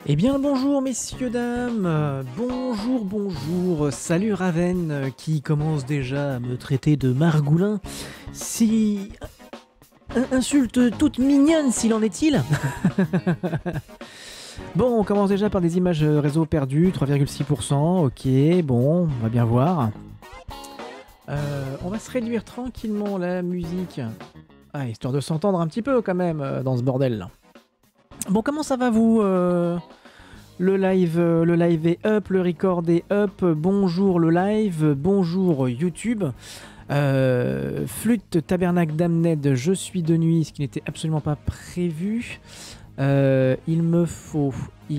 Eh bien le bonjour messieurs dames, bonjour, salut Raven qui commence déjà à me traiter de margoulin, si... insulte toute mignonne s'il en est-il. Bon, on commence déjà par des images réseau perdues, 3,6%, ok, bon, on va bien voir. On va se réduire tranquillement la musique, histoire de s'entendre un petit peu quand même dans ce bordel là. Bon, comment ça va vous le live est up, le record est up, bonjour le live, bonjour YouTube. Flûte, tabernacle, damned, je suis de nuit, ce qui n'était absolument pas prévu. Il me faut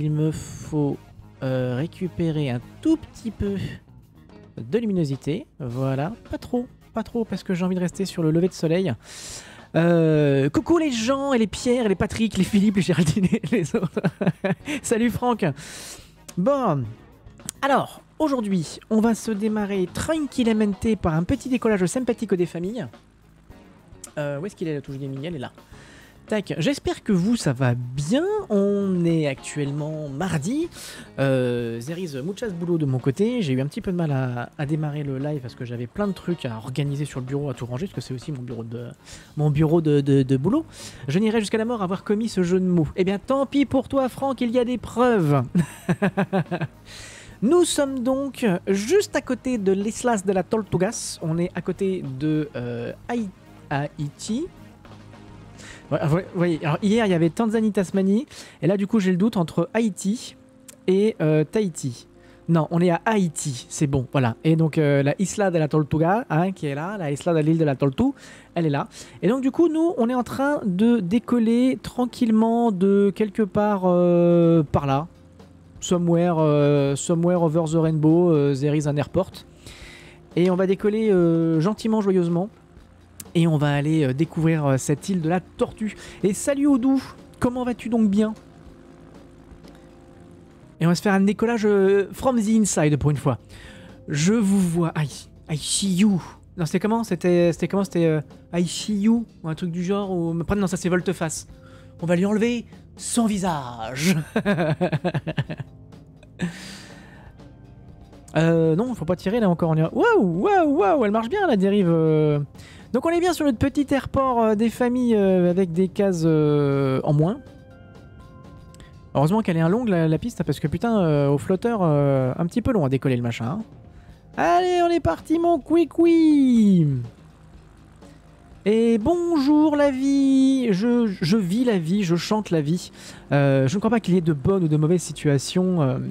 récupérer un tout petit peu de luminosité. Voilà, pas trop, parce que j'ai envie de rester sur le lever de soleil. Coucou les Jean et les Pierre et les Patrick, les Philippe, les Géraldine et les autres. Salut Franck. Bon, alors aujourd'hui on va se démarrer tranquillement par un petit décollage sympathique des familles. Où est-ce qu'il est la touche gaming? Elle est là. Tac, j'espère que vous ça va bien. On est actuellement mardi. There is muchas boulot de mon côté. J'ai eu un petit peu de mal à démarrer le live parce que j'avais plein de trucs à organiser sur le bureau, à tout ranger, parce que c'est aussi mon bureau de boulot. Je n'irai jusqu'à la mort avoir commis ce jeu de mots. Eh bien tant pis pour toi Franck, il y a des preuves. Nous sommes donc juste à côté de l'Islas de la Tortugas. On est à côté de Haïti. Vous voyez, alors hier il y avait Tanzanie, Tasmanie, et là du coup j'ai le doute entre Haïti et Tahiti. Non, on est à Haïti, c'est bon, voilà. Et donc la Isla de la Tortuga, qui est là, la Isla de l'île de la Tortue, elle est là. Et donc du coup nous on est en train de décoller tranquillement de quelque part par là. Somewhere over the rainbow, there is an airport. Et on va décoller gentiment, joyeusement. Et on va aller découvrir cette île de la Tortue. Et salut Odou, comment vas-tu donc bien? Et on va se faire un décollage from the inside pour une fois. Je vous vois. I see you. Non, c'était comment? C'était I see you ou un truc du genre ou... Non, ça c'est volte-face. On va lui enlever son visage. Non, faut pas tirer là encore. Waouh, elle marche bien la dérive. Donc on est bien sur notre petit airport des familles avec des cases en moins. Heureusement qu'elle est longue la piste parce que putain au flotteur un petit peu long à décoller le machin. Hein. Allez, on est parti mon couicoui. Et bonjour la vie, je vis la vie, je chante la vie. Je ne crois pas qu'il y ait de bonnes ou de mauvaises situations.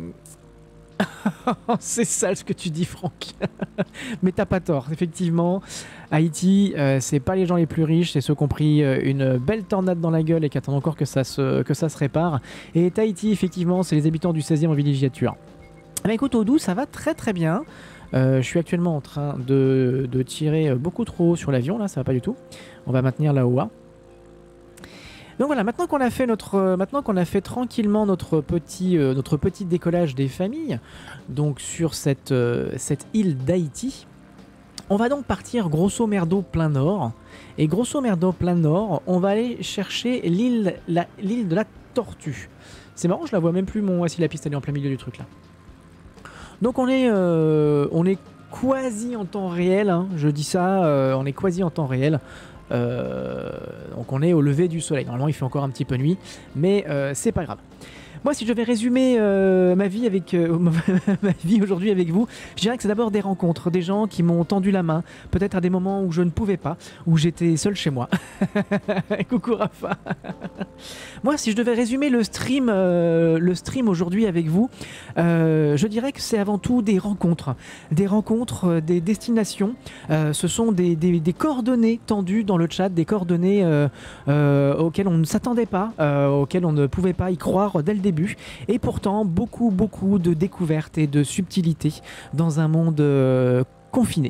C'est sale ce que tu dis Franck. Mais t'as pas tort, effectivement. Haïti, c'est pas les gens les plus riches, c'est ceux qui ont pris une belle tornade dans la gueule et qui attendent encore que ça se répare. Et Tahiti, effectivement, c'est les habitants du 16e en villégiature. Mais écoute Odou, ça va très très bien. Je suis actuellement en train de tirer beaucoup trop haut sur l'avion, là ça va pas du tout. On va maintenir là-haut. Donc voilà, maintenant qu'on a fait tranquillement notre petit décollage des familles, donc sur cette île d'Haïti, on va donc partir grosso merdo plein nord. Et grosso merdo plein nord, on va aller chercher l'île de la Tortue. C'est marrant, je la vois même plus. Si la piste elle est en plein milieu du truc là. Donc on est quasi en temps réel. Hein, je dis ça, on est quasi en temps réel. Donc on est au lever du soleil. Normalement il fait encore un petit peu nuit, mais c'est pas grave. Moi si je vais résumer ma vie aujourd'hui avec vous, je dirais que c'est d'abord des rencontres, des gens qui m'ont tendu la main, peut-être à des moments où je ne pouvais pas, où j'étais seul chez moi. Coucou Rafa. Moi si je devais résumer le stream aujourd'hui avec vous, je dirais que c'est avant tout des rencontres, des destinations. Ce sont des coordonnées tendues dans le chat, des coordonnées auxquelles on ne s'attendait pas, auxquelles on ne pouvait pas y croire dès le début. Et pourtant, beaucoup de découvertes et de subtilités dans un monde confiné.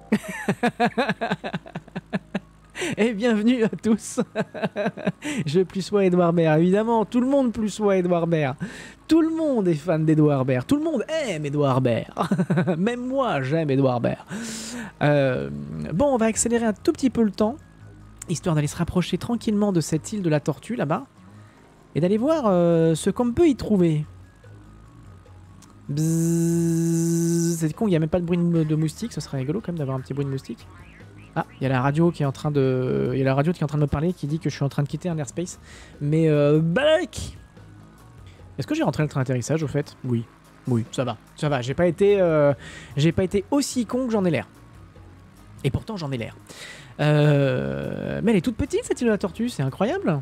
Et bienvenue à tous. Je plus sois Edouard Baird, évidemment. Tout le monde plus soit Edouard Baird. Tout le monde est fan d'Edouard Baird. Tout le monde aime Edouard Baird. Même moi, j'aime Edouard Baird. Bon, on va accélérer un tout petit peu le temps, histoire d'aller se rapprocher tranquillement de cette île de la Tortue, là-bas. et d'aller voir ce qu'on peut y trouver. C'est con, il n'y a même pas de bruit de moustique, ça serait rigolo quand même d'avoir un petit bruit de moustique. Ah, il y a la radio qui est en train de... Il y a la radio qui est en train de me parler, qui dit que je suis en train de quitter un airspace. Mais back. Est-ce que j'ai rentré le train d'atterrissage au fait? Oui. Oui, ça va. Ça va, j'ai pas été aussi con que j'en ai l'air. Et pourtant j'en ai l'air. Mais elle est toute petite cette île de la Tortue, c'est incroyable.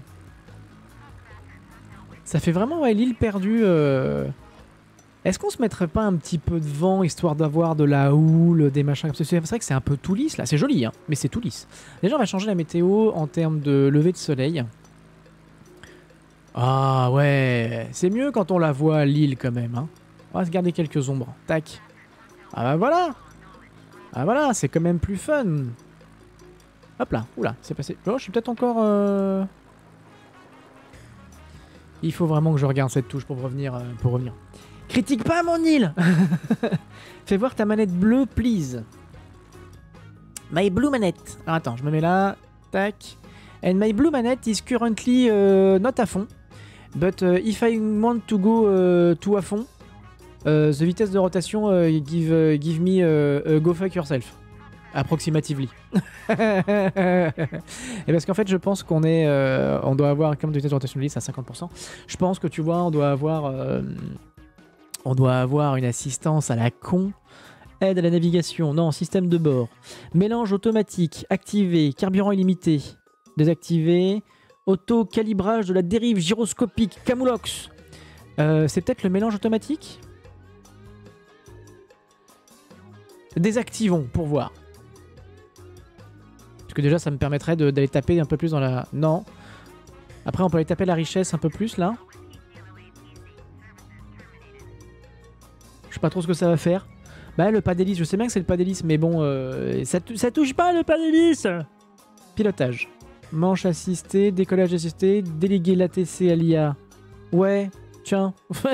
Ça fait vraiment l'île perdue. Est-ce qu'on se mettrait pas un petit peu de vent histoire d'avoir de la houle, des machins comme ça? C'est vrai que c'est un peu tout lisse là, c'est joli hein, mais c'est tout lisse. Déjà on va changer la météo en termes de lever de soleil. Ah ouais, c'est mieux quand on la voit à l'île quand même hein. On va se garder quelques ombres, tac. Ah bah voilà. Ah voilà, c'est quand même plus fun. Hop là, oula, c'est passé. Oh, je suis peut-être encore... Il faut vraiment que je regarde cette touche pour revenir. Critique pas mon île. Fais voir ta manette bleue, please. My blue manette. Alors attends, je me mets là. Tac. And my blue manette is currently not à fond. But if I want to go to à fond, the vitesse de rotation give me go fuck yourself. Approximatively. Et parce qu'en fait, je pense qu'on est, on doit avoir comme de vitesse de rotation de l'hélice à 50%. Je pense que tu vois, on doit avoir une assistance à la con. Aide à la navigation, non, système de bord. Mélange automatique, activé, carburant illimité, désactivé. Auto-calibrage de la dérive gyroscopique, Camoulox. C'est peut-être le mélange automatique? Désactivons pour voir. Parce que déjà ça me permettrait d'aller taper un peu plus dans la... Non. Après on peut aller taper la richesse un peu plus là. Je sais pas trop ce que ça va faire. Bah le pas d'hélice, je sais bien que c'est le pas d'hélice, mais bon, ça touche pas le pas d'hélice. Pilotage. Manche assistée, décollage assisté, déléguer l'ATC à l'IA. Ouais, tiens.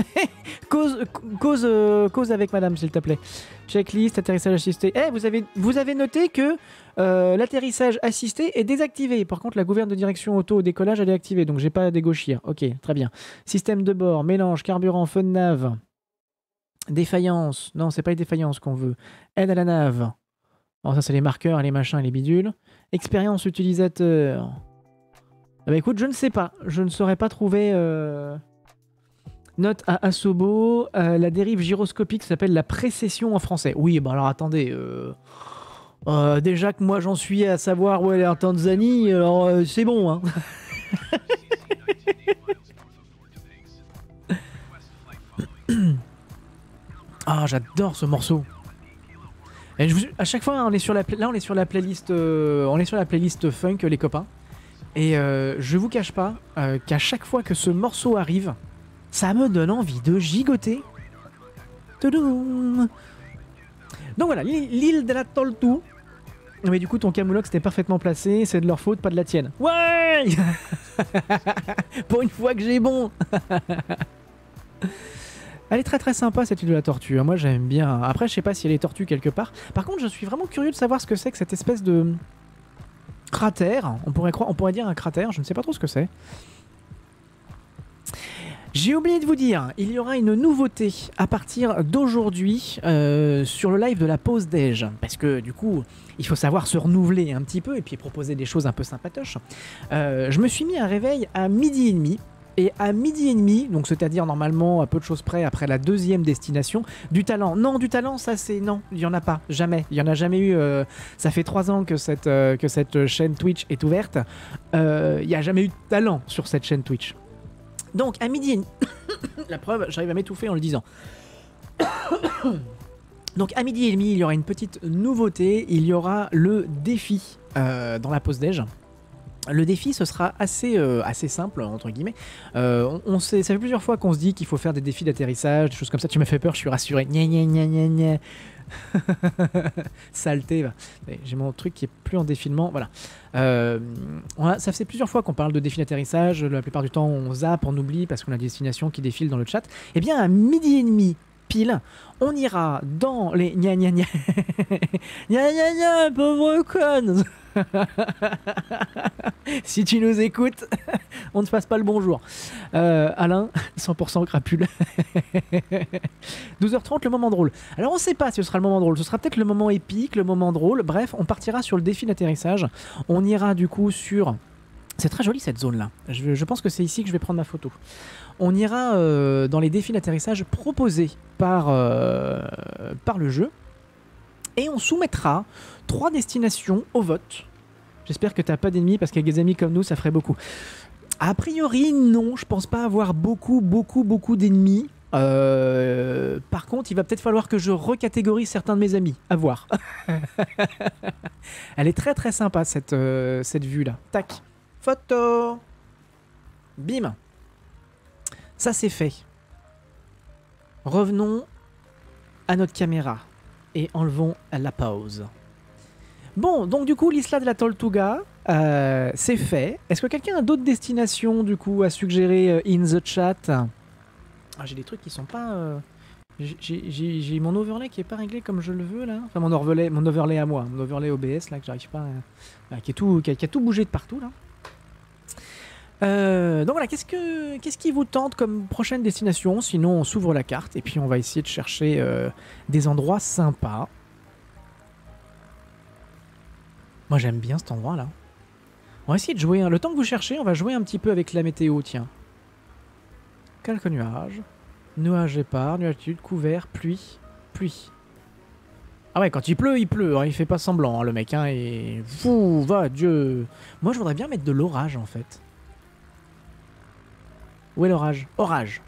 cause avec madame s'il te plaît. Checklist, atterrissage assisté. Eh, vous avez noté que l'atterrissage assisté est désactivé. Par contre, la gouverne de direction auto au décollage, elle est activée. Donc, j'ai pas à dégauchir. Ok, très bien. Système de bord, mélange, carburant, feu de nave. Défaillance. Non, c'est pas les défaillances qu'on veut. Aide à la nave. Alors, ça, c'est les marqueurs, les machins et les bidules. Expérience utilisateur. Ah bah écoute, je ne sais pas. Je ne saurais pas trouver... Note à Asobo, la dérive gyroscopique s'appelle la précession en français. Oui, bah alors attendez. Déjà que moi j'en suis à savoir où elle est en Tanzanie, alors c'est bon. Hein. Ah, j'adore ce morceau. Et à chaque fois, on est sur la playlist, on est sur la playlist funk, les copains. Et je vous cache pas qu'à chaque fois que ce morceau arrive, ça me donne envie de gigoter. Toudoum. Donc voilà, l'île de la Tortue. Mais du coup, ton Camoulox était parfaitement placé. C'est de leur faute, pas de la tienne. Ouais. Pour une fois que j'ai bon. Elle est très très sympa cette île de la Tortue. Moi j'aime bien. Après, je sais pas si elle est tortue quelque part. Par contre, je suis vraiment curieux de savoir ce que c'est que cette espèce de cratère. On pourrait dire un cratère. Je ne sais pas trop ce que c'est. J'ai oublié de vous dire, il y aura une nouveauté à partir d'aujourd'hui sur le live de la pause déj. Parce que du coup, il faut savoir se renouveler un petit peu et puis proposer des choses un peu sympatoches. Je me suis mis un réveil à 12h30. Et à 12h30, donc c'est-à-dire normalement à peu de choses près après la deuxième destination, du talent. Non, du talent, ça c'est... Non, il n'y en a pas, jamais. Il n'y en a jamais eu... ça fait 3 ans que cette chaîne Twitch est ouverte. Il n'y a jamais eu de talent sur cette chaîne Twitch. Donc à midi, la preuve, j'arrive à m'étouffer en le disant. Donc à 12h30, il y aura une petite nouveauté, il y aura le défi dans la pause déj. Le défi, ce sera assez simple, entre guillemets. Ça fait plusieurs fois qu'on se dit qu'il faut faire des défis d'atterrissage, des choses comme ça. Tu m'as fait peur, je suis rassuré. Gna gna gna gna gna. Saleté. J'ai mon truc qui est plus en défilement. Voilà. Ça fait plusieurs fois qu'on parle de défis d'atterrissage. La plupart du temps, on zappe, on oublie parce qu'on a des destinations qui défilent dans le chat. Eh bien, à 12h30 pile, on ira dans les gna gna gna. Gna gna gna, pauvre conne. Si tu nous écoutes, on ne te passe pas le bonjour. Alain, 100% crapule. 12h30, le moment drôle. Alors on ne sait pas si ce sera le moment drôle. Ce sera peut-être le moment épique, le moment drôle. Bref, on partira sur le défi d'atterrissage. On ira du coup sur... C'est très joli cette zone-là. Je pense que c'est ici que je vais prendre ma photo. On ira dans les défis d'atterrissage proposés par le jeu. Et on soumettra 3 destinations au vote. J'espère que t'as pas d'ennemis, parce qu'avec des amis comme nous, ça ferait beaucoup. A priori, non, je pense pas avoir beaucoup d'ennemis. Par contre, il va peut-être falloir que je recatégorise certains de mes amis. À voir. Elle est très sympa, cette vue-là. Tac. Photo. Bim. Ça, c'est fait. Revenons à notre caméra. Et enlevons la pause. Bon, donc du coup, l'Isla de la Tortuga, c'est fait. Est-ce que quelqu'un a d'autres destinations, du coup, à suggérer in the chat? Ah, j'ai des trucs qui sont pas... J'ai mon overlay qui est pas réglé comme je le veux, là. Enfin, mon overlay à moi. Mon overlay OBS, là, que j'arrive pas... qui a tout bougé de partout, là. Donc voilà, qu'est-ce qui vous tente comme prochaine destination? Sinon, on s'ouvre la carte et puis on va essayer de chercher des endroits sympas. Moi, j'aime bien cet endroit-là. On va essayer de jouer. Le temps que vous cherchez, on va jouer un petit peu avec la météo, tiens. Quelques nuages. Nuages épars, nuages couvert, pluie. Pluie. Ah ouais, quand il pleut, hein, il fait pas semblant, hein, le mec. Hein, et... Fou, va, Dieu. Moi, je voudrais bien mettre de l'orage, en fait. Où est l'orage? Orage.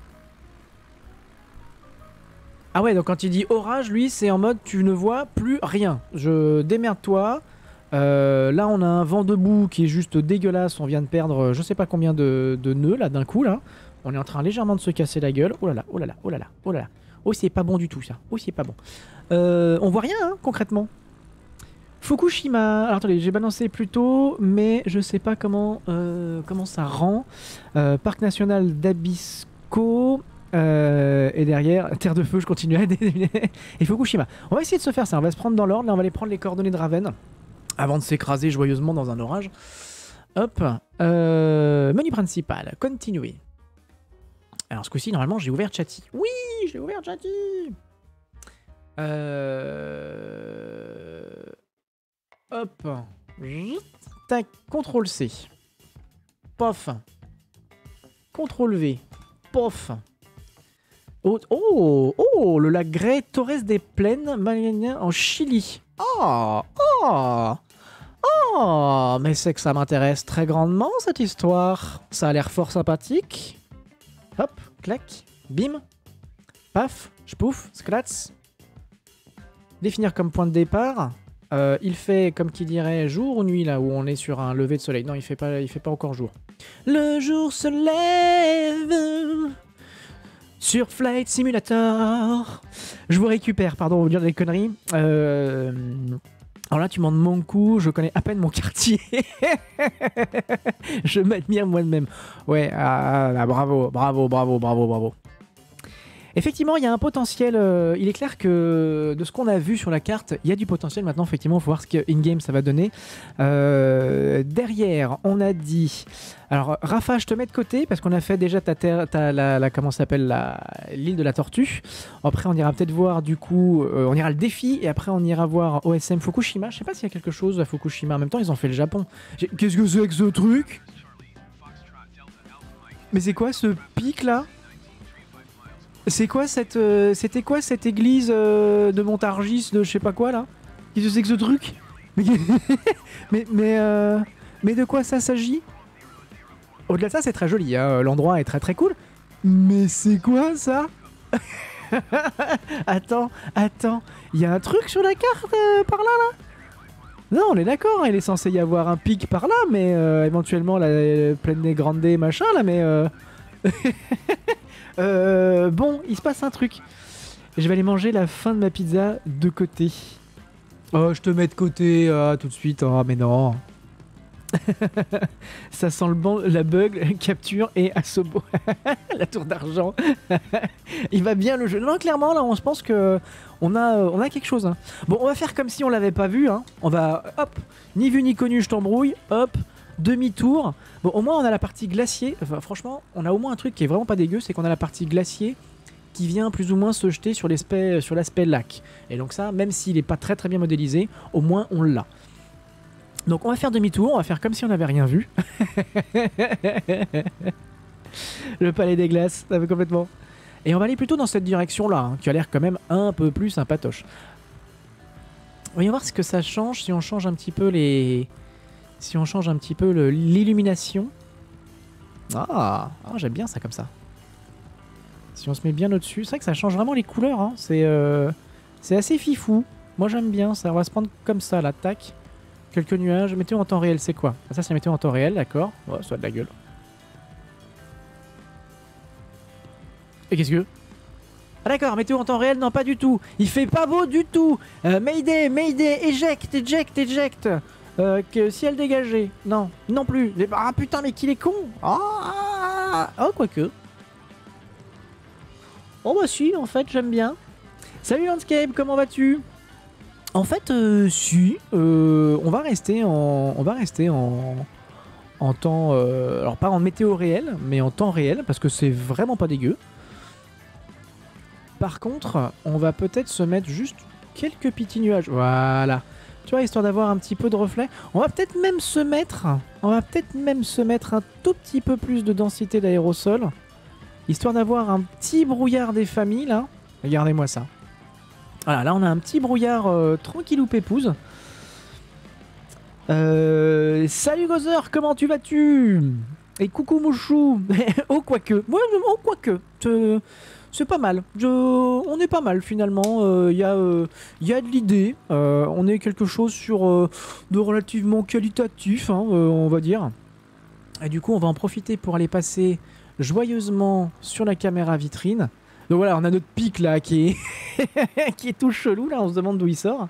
Ah ouais, donc quand il dit orage, lui, c'est en mode tu ne vois plus rien. Je démerde-toi. Là, on a un vent debout qui est juste dégueulasse. On vient de perdre je sais pas combien de nœuds, là, d'un coup, là. On est en train légèrement de se casser la gueule. Oh là là, oh là là, oh là là, oh là là. Oh, c'est pas bon du tout, ça. Oh, c'est pas bon. On voit rien, hein, concrètement. Fukushima. Alors attendez, j'ai balancé plus tôt, mais je sais pas comment ça rend. Parc national d'Abisko. Et derrière, Terre de Feu, je continue à déterminer. Et Fukushima. On va essayer de se faire ça. On va se prendre dans l'ordre. Là, on va aller prendre les coordonnées de Raven avant de s'écraser joyeusement dans un orage. Hop. Menu principal. Continuer. Alors ce coup-ci, normalement, j'ai ouvert Chatty. Oui, j'ai ouvert Chatty. Hop. Tac. CTRL-C. Pof. CTRL-V. Pof. Oh, le lac Grey Torres des Plaines en Chili. Mais c'est que ça m'intéresse très grandement, cette histoire. Ça a l'air fort sympathique. Hop, clac, bim, paf, j'pouf, scratch. Définir comme point de départ. Il fait, comme qui dirait, jour ou nuit, là où on est sur un lever de soleil. Non, il fait pas encore jour. Le jour se lève sur Flight Simulator. Je vous récupère, pardon, vous dire des conneries. Alors là, tu m'en demandes coup, je connais à peine mon quartier. Je m'admire moi-même. Ouais, bravo. Effectivement, il y a un potentiel. Il est clair que de ce qu'on a vu sur la carte, il y a du potentiel. Maintenant, effectivement, il faut voir ce qu'in-game ça va donner. Derrière, on a dit... Alors, Rafa, je te mets de côté parce qu'on a fait déjà comment ça s'appelle, l'île de la Tortue. Après, on ira peut-être voir, du coup, on ira le défi et après, on ira voir OSM Fukushima. Je sais pas s'il y a quelque chose à Fukushima. En même temps, ils ont fait le Japon. Qu'est-ce que c'est que ce truc? Mais c'est quoi ce pic là? C'est quoi c'était quoi cette église de Montargis de je sais pas quoi là? Qu'est-ce que c'est que ce truc? mais de quoi ça s'agit? Au-delà de ça, c'est très joli, hein. L'endroit est très cool. Mais c'est quoi ça? Attends, il y a un truc sur la carte par là? Non, on est d'accord, il est censé y avoir un pic par là, mais éventuellement la plaine des Grandes machin là, mais bon, il se passe un truc. Je vais aller manger la fin de ma pizza de côté. Oh, je te mets de côté tout de suite. Oh, mais non. Ça sent le banc, la bug, capture et Asobo. La tour d'argent. Il va bien le jeu. Non, clairement, là, on se pense que on a quelque chose. Hein. Bon, on va faire comme si on l'avait pas vu. Hein. On va, hop, ni vu ni connu, je t'embrouille. Hop, demi-tour. Bon, au moins, on a la partie glacier. Enfin, franchement, on a au moins un truc qui est vraiment pas dégueu, c'est qu'on a la partie glacier qui vient plus ou moins se jeter sur l'aspect lac. Et donc ça, même s'il n'est pas très très bien modélisé, au moins on l'a. Donc on va faire demi-tour, on va faire comme si on n'avait rien vu. Le palais des glaces, ça fait complètement. Et on va aller plutôt dans cette direction-là, hein, qui a l'air quand même un peu plus sympatoche. Voyons voir ce que ça change si on change un petit peu les... Si on change un petit peu l'illumination. Ah, j'aime bien ça comme ça. Si on se met bien au-dessus, c'est vrai que ça change vraiment les couleurs. Hein. C'est assez fifou. Moi j'aime bien ça. On va se prendre comme ça, là, tac. Quelques nuages. Météo en temps réel, c'est quoi? Ça, c'est météo en temps réel, d'accord. Ouais, ça a de la gueule. Et qu'est-ce que... Ah d'accord, météo en temps réel, non pas du tout. Il fait pas beau du tout. Mayday, Mayday, éjecte, éjecte, éjecte. Ciel dégagé. Non, non plus. Ah putain, mais qu'il est con. Oh, quoique. Oh bah si, en fait, j'aime bien. Salut Landscape, comment vas-tu? En fait, si, on va rester en temps, alors pas en météo réel, mais en temps réel, parce que c'est vraiment pas dégueu. Par contre, on va peut-être se mettre juste quelques petits nuages, voilà. Tu vois, histoire d'avoir un petit peu de reflet. On va peut-être même se mettre un tout petit peu plus de densité d'aérosol, histoire d'avoir un petit brouillard des familles, là. Regardez-moi ça. Voilà, là on a un petit brouillard tranquillou pépouze. Salut Gozer, comment tu vas-tu? Et coucou Mouchou. Oh quoique, ouais, oh quoique, c'est pas mal. On est pas mal finalement. Y a de l'idée. On est quelque chose sur de relativement qualitatif, hein, on va dire. Et du coup, on va en profiter pour aller passer joyeusement sur la caméra vitrine. Donc voilà, on a notre pic là qui est, qui est tout chelou là, on se demande d'où il sort.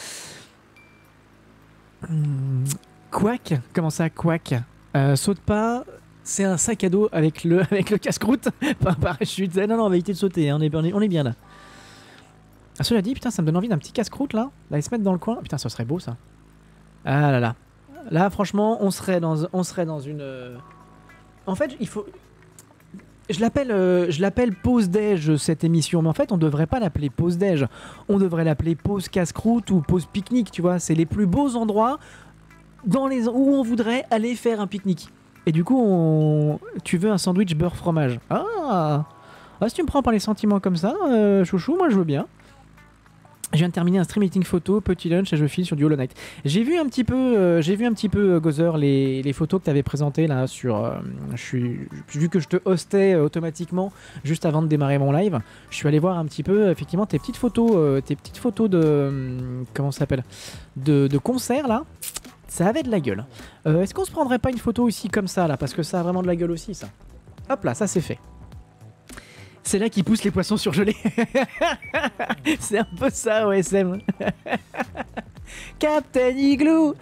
Quack, comment ça, quack? Saute pas, c'est un sac à dos avec le casse-croûte, pas un parachute. Non, non, on va éviter de sauter, hein, on est bien là. Ah, cela dit, putain, ça me donne envie d'un petit casse-croûte là, d'aller se mettre dans le coin. Putain, ça serait beau ça. Ah là là. Là, franchement, on serait dans une... En fait, il faut... Je l'appelle pause déj cette émission, mais en fait on devrait pas l'appeler pause déj, on devrait l'appeler pause casse-croûte ou pause pique-nique, tu vois, c'est les plus beaux endroits où on voudrait aller faire un pique-nique. Et du coup, tu veux un sandwich beurre fromage. Ah, si tu me prends par les sentiments comme ça, chouchou, moi je veux bien. Je viens de terminer un stream meeting photo, petit lunch et je file sur du Hollow Knight. J'ai vu un petit peu, Gozer, les photos que tu avais présentées là sur... vu que je te hostais automatiquement juste avant de démarrer mon live, je suis allé voir un petit peu effectivement tes petites photos de... comment ça s'appelle? De concert là. Ça avait de la gueule. Est-ce qu'on se prendrait pas une photo ici comme ça là? Parce que ça a vraiment de la gueule aussi ça. Hop là, ça c'est fait. C'est là qu'ils poussent les poissons surgelés. C'est un peu ça, OSM. Captain Igloo.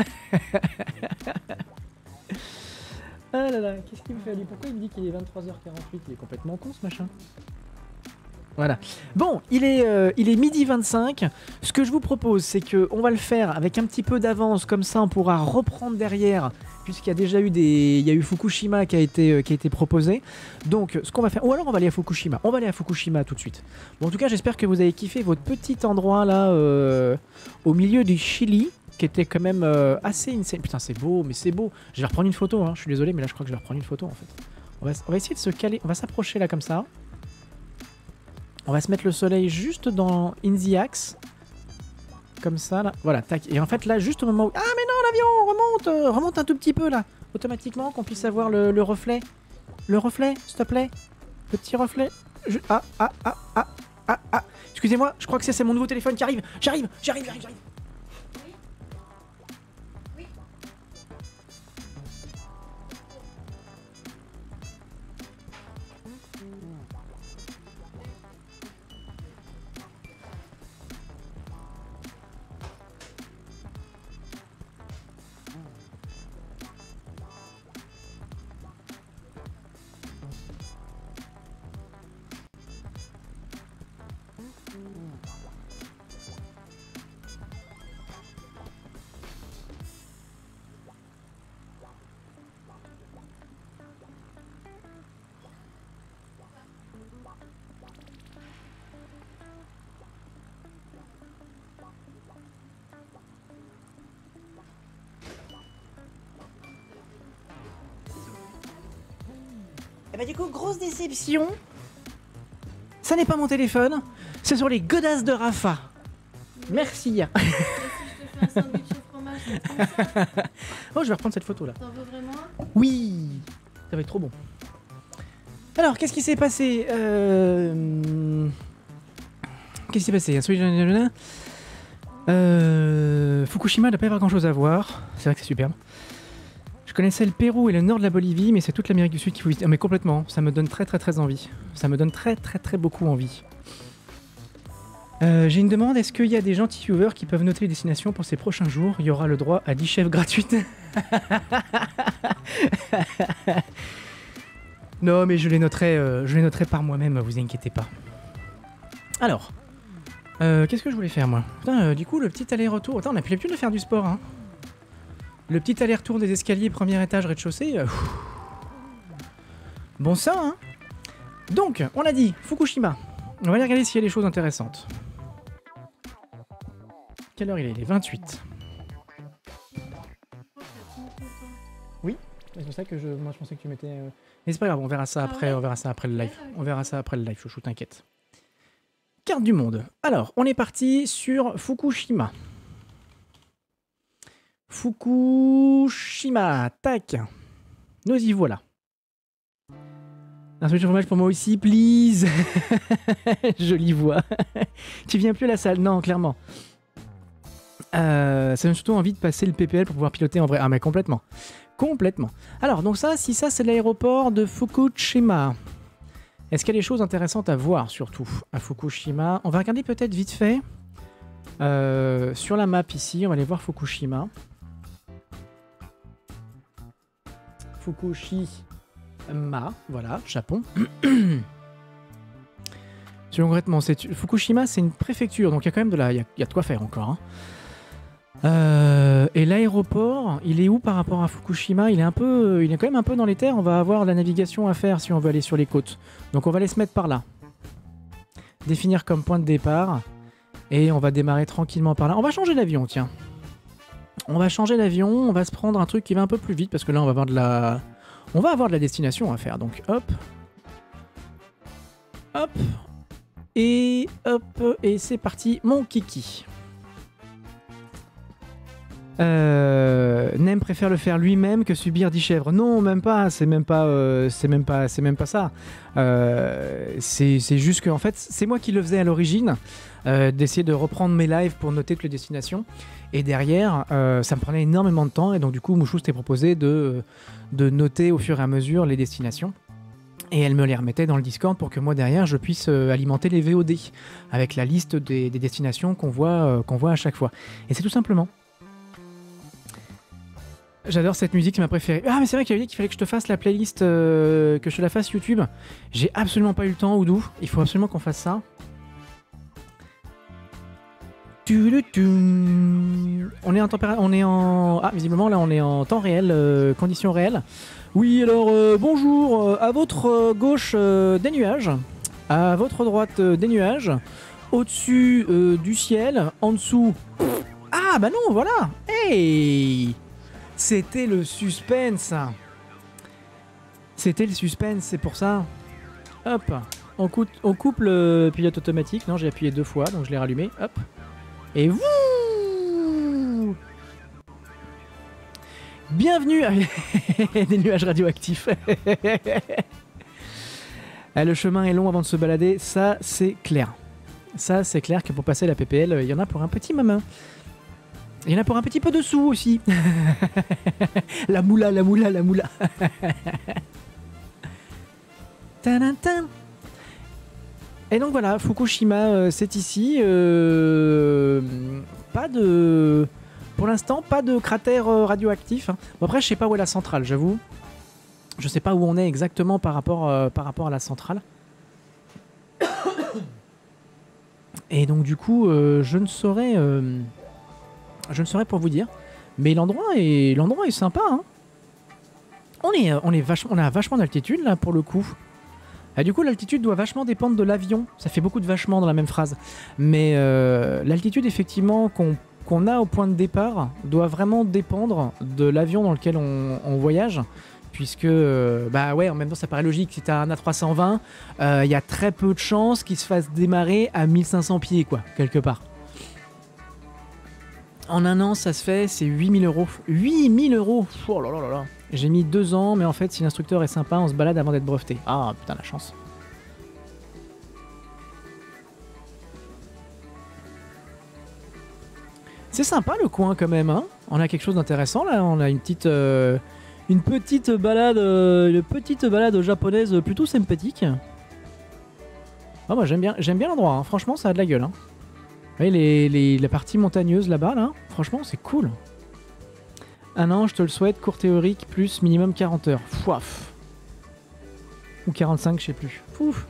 Ah là là, qu'est-ce qu'il me fait lui? Pourquoi il me dit qu'il est 23h48? Il est complètement con ce machin. Voilà. Bon, il est midi 25. Ce que je vous propose, c'est qu'on va le faire avec un petit peu d'avance, comme ça on pourra reprendre derrière, puisqu'il y a déjà eu il y a eu Fukushima qui a été proposé. Donc, ce qu'on va faire, ou alors on va aller à Fukushima. On va aller à Fukushima tout de suite. Bon, en tout cas, j'espère que vous avez kiffé votre petit endroit là, au milieu du Chili, qui était quand même assez insane. Putain, c'est beau, mais c'est beau. Je vais reprendre une photo, hein. Je suis désolé, mais là, je crois que je vais reprendre une photo en fait. On va essayer de se caler, on va s'approcher là comme ça. On va se mettre le soleil juste dans in the axe. Comme ça, là. Voilà, tac. Et en fait, là, juste au moment où... Ah, mais non, l'avion remonte un tout petit peu, là. Automatiquement, qu'on puisse avoir le reflet. Le reflet, s'il te plaît. Le petit reflet. Ah. Excusez-moi, je crois que c'est mon nouveau téléphone qui arrive. J'arrive. bah du coup, grosse déception. Ça n'est pas mon téléphone, c'est sur les godasses de Rafa. Merci. Et si je te fais un sandwich au fromage, ça te prend ça? Oh, je vais reprendre cette photo là. T'en veux vraiment un? Oui, ça va être trop bon. Alors, qu'est-ce qui s'est passé Qu'est-ce qui s'est passé Fukushima, il n'a pas y avoir grand chose à voir. C'est vrai que c'est superbe. Je connaissais le Pérou et le nord de la Bolivie, mais c'est toute l'Amérique du Sud qu'il faut visiter. Mais complètement, ça me donne très envie. Ça me donne très beaucoup envie. J'ai une demande, est-ce qu'il y a des gentils viewers qui peuvent noter les destinations pour ces prochains jours? Il y aura le droit à 10 chefs gratuites. Non, mais je les noterai par moi-même, vous inquiétez pas. Alors, qu'est-ce que je voulais faire, moi? Putain, du coup, le petit aller-retour... Attends, on a plus l'habitude de faire du sport, hein. Le petit aller-retour des escaliers, premier étage, rez-de-chaussée... Bon sang, hein. Donc, on a dit, Fukushima. On va aller regarder s'il y a des choses intéressantes. Quelle heure il est? Il est 28. Oui, c'est pour ça que moi je pensais que tu mettais... Mais c'est pas grave, on verra ça après, on verra ça après le live. On verra ça après le live, chouchou, t'inquiète. Carte du monde. Alors, on est parti sur Fukushima. Fukushima, tac. Nous y voilà. Un sandwich au fromage pour moi aussi, please. Jolie voix. Tu viens plus à la salle? Non, clairement. Ça donne surtout envie de passer le PPL pour pouvoir piloter en vrai. Ah mais complètement. Complètement. Alors, donc ça, si ça c'est l'aéroport de Fukushima. Est-ce qu'il y a des choses intéressantes à voir surtout à Fukushima? On va regarder peut-être vite fait. Sur la map ici, on va aller voir Fukushima. Fukushima, voilà, Japon. Concrètement, Fukushima, c'est une préfecture, donc il y a quand même il y a de quoi faire encore. Hein. Et l'aéroport, il est où par rapport à Fukushima? Il est quand même un peu dans les terres. On va avoir de la navigation à faire si on veut aller sur les côtes. Donc on va aller se mettre par là. Définir comme point de départ. Et on va démarrer tranquillement par là. On va changer d'avion, tiens. On va changer d'avion. On va se prendre un truc qui va un peu plus vite parce que là on va avoir de la... On va avoir de la destination à faire. Donc hop. Hop. Et hop. Et c'est parti, mon kiki. Nem préfère le faire lui-même que subir 10 chèvres. Non, même pas. C'est même pas ça. C'est juste que en fait, c'est moi qui le faisais à l'origine, d'essayer de reprendre mes lives pour noter toutes les destinations. Et derrière, ça me prenait énormément de temps. Et donc du coup, Mouchou s'était proposé de noter au fur et à mesure les destinations. Et elle me les remettait dans le Discord pour que moi derrière je puisse alimenter les VOD avec la liste des destinations qu'on voit à chaque fois. Et c'est tout simplement. J'adore cette musique, c'est ma préférée. Ah mais c'est vrai qu'il avait dit qu'il fallait que je te fasse la playlist, que je te la fasse YouTube. J'ai absolument pas eu le temps, Oudou. Il faut absolument qu'on fasse ça. On est en... Ah, visiblement là on est en temps réel, conditions réelles. Oui, alors bonjour, à votre gauche des nuages, à votre droite des nuages, au-dessus du ciel, en dessous... Ah bah non, voilà. Hey, c'était le suspense. C'était le suspense, c'est pour ça. Hop, on coupe le pilote automatique. Non, j'ai appuyé 2 fois, donc je l'ai rallumé. Hop. Et vous. Bienvenue à des nuages radioactifs. Le chemin est long avant de se balader, ça c'est clair. Ça c'est clair que pour passer la PPL, il y en a pour un petit mamin. Il y en a pour un petit peu de sous aussi. La moula, la moula, la moula. Tadam. Et donc voilà, Fukushima, c'est ici. Pas de... Pour l'instant, pas de cratère radioactif. Hein. Bon, après, je sais pas où est la centrale, j'avoue. Je sais pas où on est exactement par rapport à la centrale. Et donc du coup, je ne saurais pour vous dire. Mais l'endroit est sympa. Hein. On a vachement d'altitude là pour le coup. Et du coup, l'altitude doit vachement dépendre de l'avion. Ça fait beaucoup de vachement dans la même phrase. Mais l'altitude, effectivement, qu'on a au point de départ doit vraiment dépendre de l'avion dans lequel on voyage, puisque, bah ouais, en même temps, ça paraît logique. Si t'as un A320, il y a très peu de chances qu'il se fasse démarrer à 1500 pieds, quoi, quelque part. En un an, ça se fait, c'est 8000 euros. 8000 euros. Oh là là là là. J'ai mis 2 ans, mais en fait, si l'instructeur est sympa, on se balade avant d'être breveté. Ah, putain, la chance. C'est sympa le coin quand même, hein. On a quelque chose d'intéressant là. On a une petite balade japonaise plutôt sympathique. Ah, moi j'aime bien l'endroit. Hein. Franchement, ça a de la gueule. Hein. Vous voyez la partie montagneuse là-bas, là. Franchement, c'est cool. Un an, je te le souhaite. Cours théorique plus minimum 40 heures. Fouaf. Ou 45, je sais plus. Pouf.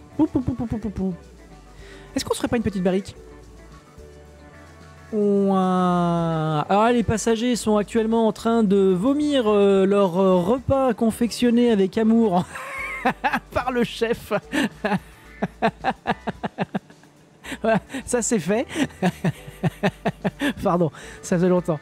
Est-ce qu'on se ferait pas une petite barrique? Alors les passagers sont actuellement en train de vomir leur repas confectionné avec amour par le chef. Voilà, ça c'est fait. Pardon, ça fait longtemps.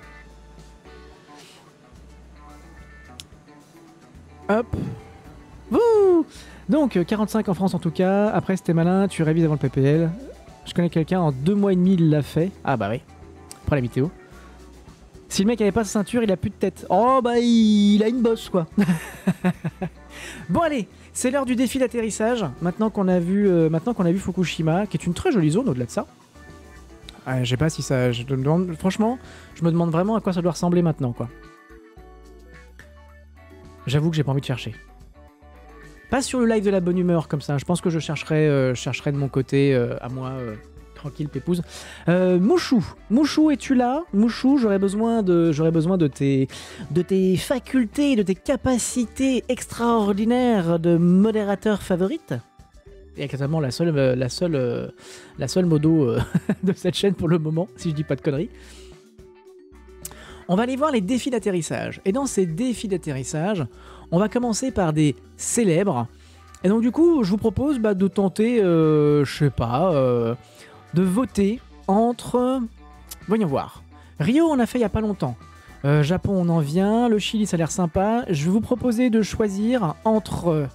Hop. Wouh. Donc 45 en France en tout cas. Après c'était malin, tu révises avant le PPL. Je connais quelqu'un en 2 mois et demi il l'a fait. Ah bah oui. Après la météo. Si le mec avait pas sa ceinture, il a plus de tête. Oh bah il a une bosse quoi. Bon allez, c'est l'heure du défi d'atterrissage. Maintenant qu'on a vu Fukushima, qui est une très jolie zone au-delà de ça. Je sais pas si ça. Franchement, je me demande vraiment à quoi ça doit ressembler maintenant quoi. J'avoue que j'ai pas envie de chercher. Pas sur le live de la bonne humeur comme ça. Je pense que je chercherai de mon côté à moi. Tranquille, Pépouze. Mouchou, es-tu là? Mouchou, j'aurais besoin de tes facultés, de tes capacités extraordinaires de modérateur favorite. Et exactement la seule modo de cette chaîne pour le moment, si je dis pas de conneries. On va aller voir les défis d'atterrissage. Et dans ces défis d'atterrissage, on va commencer par des célèbres. Et donc du coup, je vous propose de tenter, je sais pas... de voter entre... Voyons voir. Rio, on a fait il n'y a pas longtemps. Japon, on en vient. Le Chili, ça a l'air sympa. Je vais vous proposer de choisir entre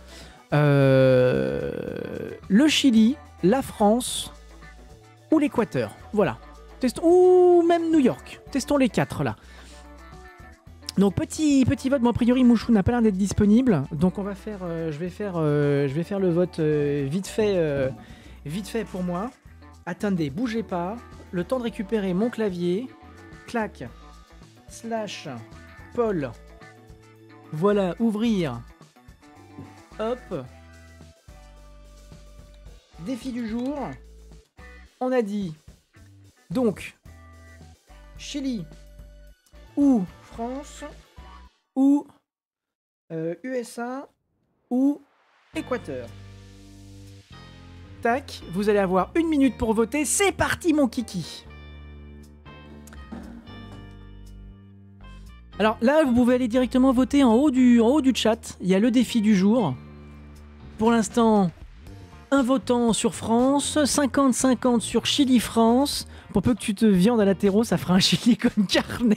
le Chili, la France ou l'Équateur. Voilà. Ou même New York. Testons les 4 là. Donc petit vote. Bon, a priori, Mouchou n'a pas l'air d'être disponible. Donc on va faire... je vais faire le vote vite fait pour moi. Attendez, bougez pas. Le temps de récupérer mon clavier. Clac. Slash. Paul. Voilà, ouvrir. Hop. Défi du jour. On a dit. Donc. Chili. Ou France. Ou USA. Ou Équateur. Tac, vous allez avoir 1 minute pour voter. C'est parti, mon kiki. Alors là, vous pouvez aller directement voter en haut du chat. Il y a le défi du jour. Pour l'instant, un votant sur France, 50-50 sur Chili-France. Pour peu que tu te viandes à l'apéro, ça fera un chili con carne.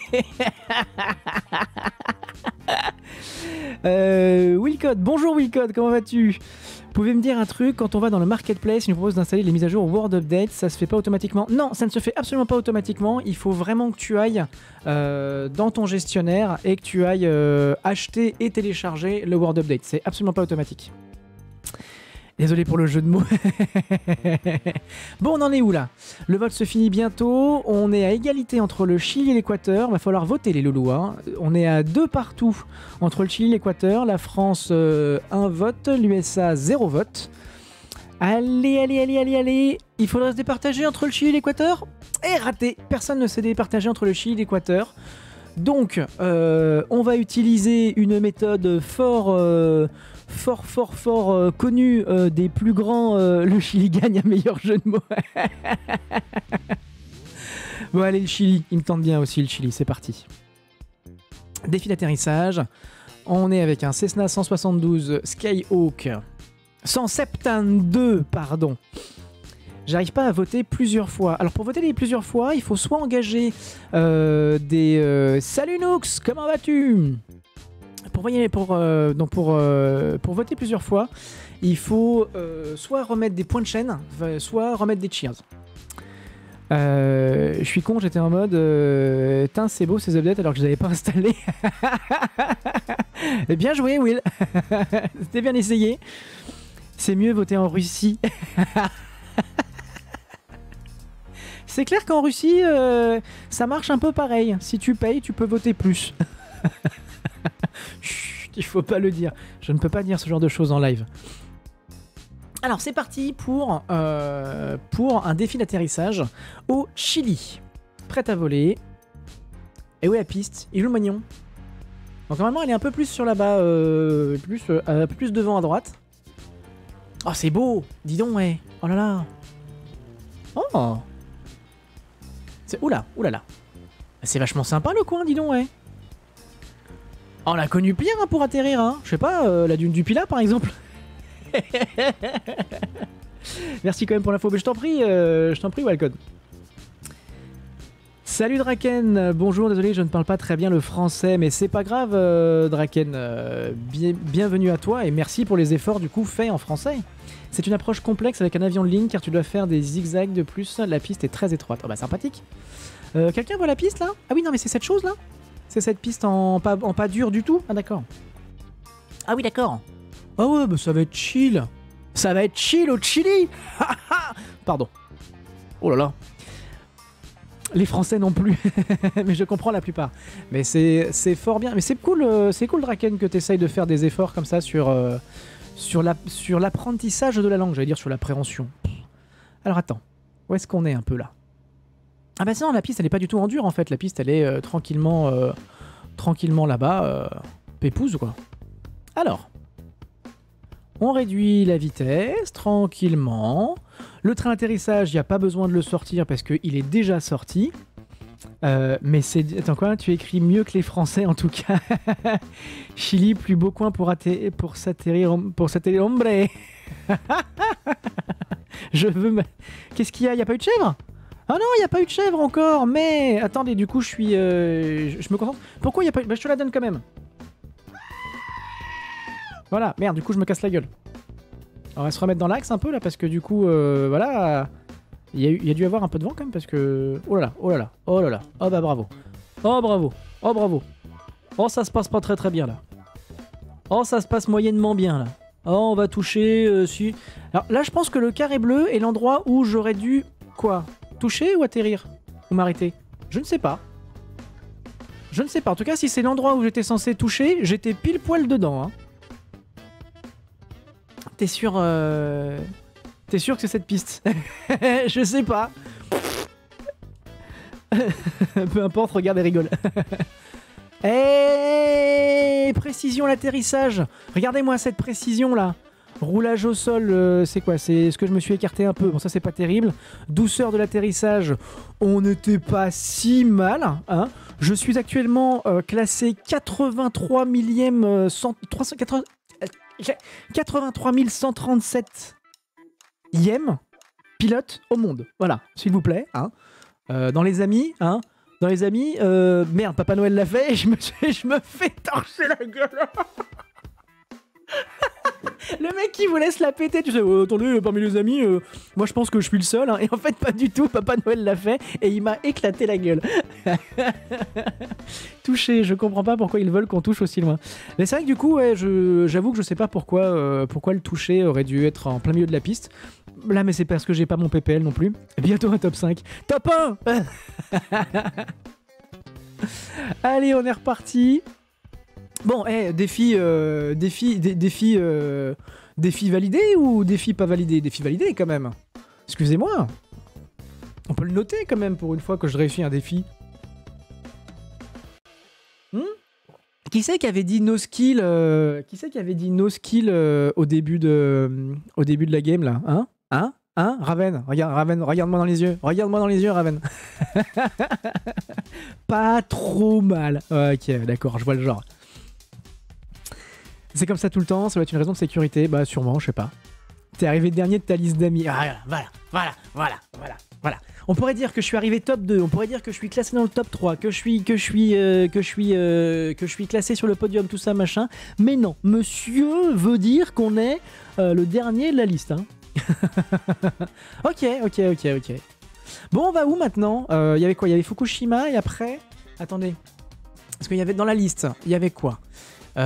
Willcode, bonjour Willcode, comment vas-tu? Vous pouvez me dire un truc, quand on va dans le marketplace, il nous propose d'installer les mises à jour World Update, ça se fait pas automatiquement? Non, ça ne se fait absolument pas automatiquement, il faut vraiment que tu ailles dans ton gestionnaire et que tu ailles acheter et télécharger le World Update, c'est absolument pas automatique. Désolé pour le jeu de mots. Bon, on en est où là? Le vote se finit bientôt. On est à égalité entre le Chili et l'Équateur. Va falloir voter les loulous. Hein. On est à 2 partout entre le Chili et l'Équateur. La France, 1 vote. L'USA, 0 vote. Allez. Il faudra se départager entre le Chili et l'Équateur. Et raté. Personne ne s'est départagé entre le Chili et l'Équateur. Donc, on va utiliser une méthode fort connu des plus grands. Le Chili gagne un meilleur jeu de mots. Bon allez, le Chili, il me tente bien aussi le Chili, c'est parti. Défi d'atterrissage, on est avec un Cessna 172 Skyhawk 172, pardon. J'arrive pas à voter plusieurs fois. Alors pour voter les plusieurs fois, il faut soit engager des... Salut Nooks, comment vas-tu? Pour voter plusieurs fois, il faut soit remettre des points de chaîne, soit remettre des cheers. Je suis con, j'étais en mode tain, c'est beau ces updates alors que je les avais pas installés. Bien joué, Will. C'était bien essayé. C'est mieux voter en Russie. C'est clair qu'en Russie, ça marche un peu pareil. Si tu payes, tu peux voter plus. Chut, il faut pas le dire. Je ne peux pas dire ce genre de choses en live. Alors c'est parti pour un défi d'atterrissage au Chili. Prête à voler. Et où est la piste? Il joue le magnon. Donc normalement elle est un peu plus sur là-bas, plus devant à droite. Oh c'est beau. Dis donc ouais. Oh là là. Oh. Oula, oulala. C'est vachement sympa le coin, dis donc ouais. Oh, on l'a connu pire hein, pour atterrir, hein. Je sais pas, la dune du Pilat par exemple. Merci quand même pour l'info, mais je t'en prie, Walcon. Salut Draken, bonjour, désolé je ne parle pas très bien le français, mais c'est pas grave Draken, bienvenue à toi et merci pour les efforts du coup faits en français. C'est une approche complexe avec un avion de ligne car tu dois faire des zigzags de plus, la piste est très étroite. Oh bah sympathique. Quelqu'un voit la piste là? Ah oui non mais c'est cette chose là? C'est cette piste en pas dur du tout? Ah d'accord. Ah oui d'accord. Ah ouais bah ça va être chill. Ça va être chill au Chili. Pardon. Oh là là. Les Français non plus, mais je comprends la plupart. Mais c'est fort bien. Mais c'est cool Draken, que tu essayes de faire des efforts comme ça sur l'apprentissage de la langue, j'allais dire sur l'appréhension. Alors attends, où est-ce qu'on est un peu là? Ah bah non, la piste elle est pas du tout en dur en fait. La piste elle est tranquillement là-bas, pépouze quoi. Alors, on réduit la vitesse tranquillement. Le train d'atterrissage, il n'y a pas besoin de le sortir parce qu'il est déjà sorti. Mais c'est... Attends quoi? Tu écris mieux que les Français en tout cas. Chili, plus beau coin pour s'atterrir... Hombre. Je veux... Qu'est-ce qu'il y a? Il n'y a pas eu de chèvre? Ah non, il n'y a pas eu de chèvre encore. Mais... Attendez, du coup, je suis... Je me concentre. Pourquoi il n'y a pas eu... Bah, je te la donne quand même. Voilà, merde, du coup, je me casse la gueule. On va se remettre dans l'axe un peu là parce que du coup, voilà, il y a dû avoir un peu de vent quand même parce que... Oh là là, oh là là, oh là là, oh bah bravo. Oh bravo, oh bravo. Oh ça se passe pas très très bien là. Oh ça se passe moyennement bien là. Oh on va toucher, si... Alors là je pense que le carré bleu est l'endroit où j'aurais dû... Quoi? Toucher ou atterrir? Ou m'arrêter? Je ne sais pas. Je ne sais pas, en tout cas si c'est l'endroit où j'étais censé toucher, j'étais pile poil dedans hein. T'es sûr que c'est cette piste? Je sais pas. Peu importe, regarde et rigole. Et précision l'atterrissage. Regardez-moi cette précision là. Roulage au sol, c'est quoi? C'est ce que je me suis écarté un peu. Bon ça c'est pas terrible. Douceur de l'atterrissage, on n'était pas si mal. Hein. Je suis actuellement classé 83 millième 83 137 yem pilote au monde. Voilà, s'il vous plaît. Hein. Dans les amis, hein. Dans les amis, merde, Papa Noël l'a fait et je me fais torcher la gueule. Le mec qui vous laisse la péter, tu sais, attendez, parmi les amis, moi je pense que je suis le seul, hein. Et en fait pas du tout, Papa Noël l'a fait et il m'a éclaté la gueule. Touché, je comprends pas pourquoi ils veulent qu'on touche aussi loin. Mais c'est vrai que du coup, ouais, j'avoue que je sais pas pourquoi le toucher aurait dû être en plein milieu de la piste. Là, mais c'est parce que j'ai pas mon PPL non plus. Bientôt un top 5. Top 1. Allez, on est reparti. Bon, défi validé ou défi pas validé? Défi validé quand même. Excusez-moi. On peut le noter quand même pour une fois que je réussis un défi. Qui c'est qui avait dit no skill au début de la game là? Hein? Raven, regarde-moi dans les yeux. Regarde-moi dans les yeux, Raven. Pas trop mal. Ok, d'accord, je vois le genre. C'est comme ça tout le temps, ça doit être une raison de sécurité. Bah sûrement, je sais pas. T'es arrivé dernier de ta liste d'amis. Ah, voilà. On pourrait dire que je suis arrivé top 2, on pourrait dire que je suis classé dans le top 3, que je suis classé sur le podium, tout ça, machin. Mais non, monsieur veut dire qu'on est le dernier de la liste. Hein. Ok. Bon, on va où maintenant? Il y avait quoi? Il y avait Fukushima et après... Attendez. Parce qu'il y avait dans la liste, il y avait quoi? Il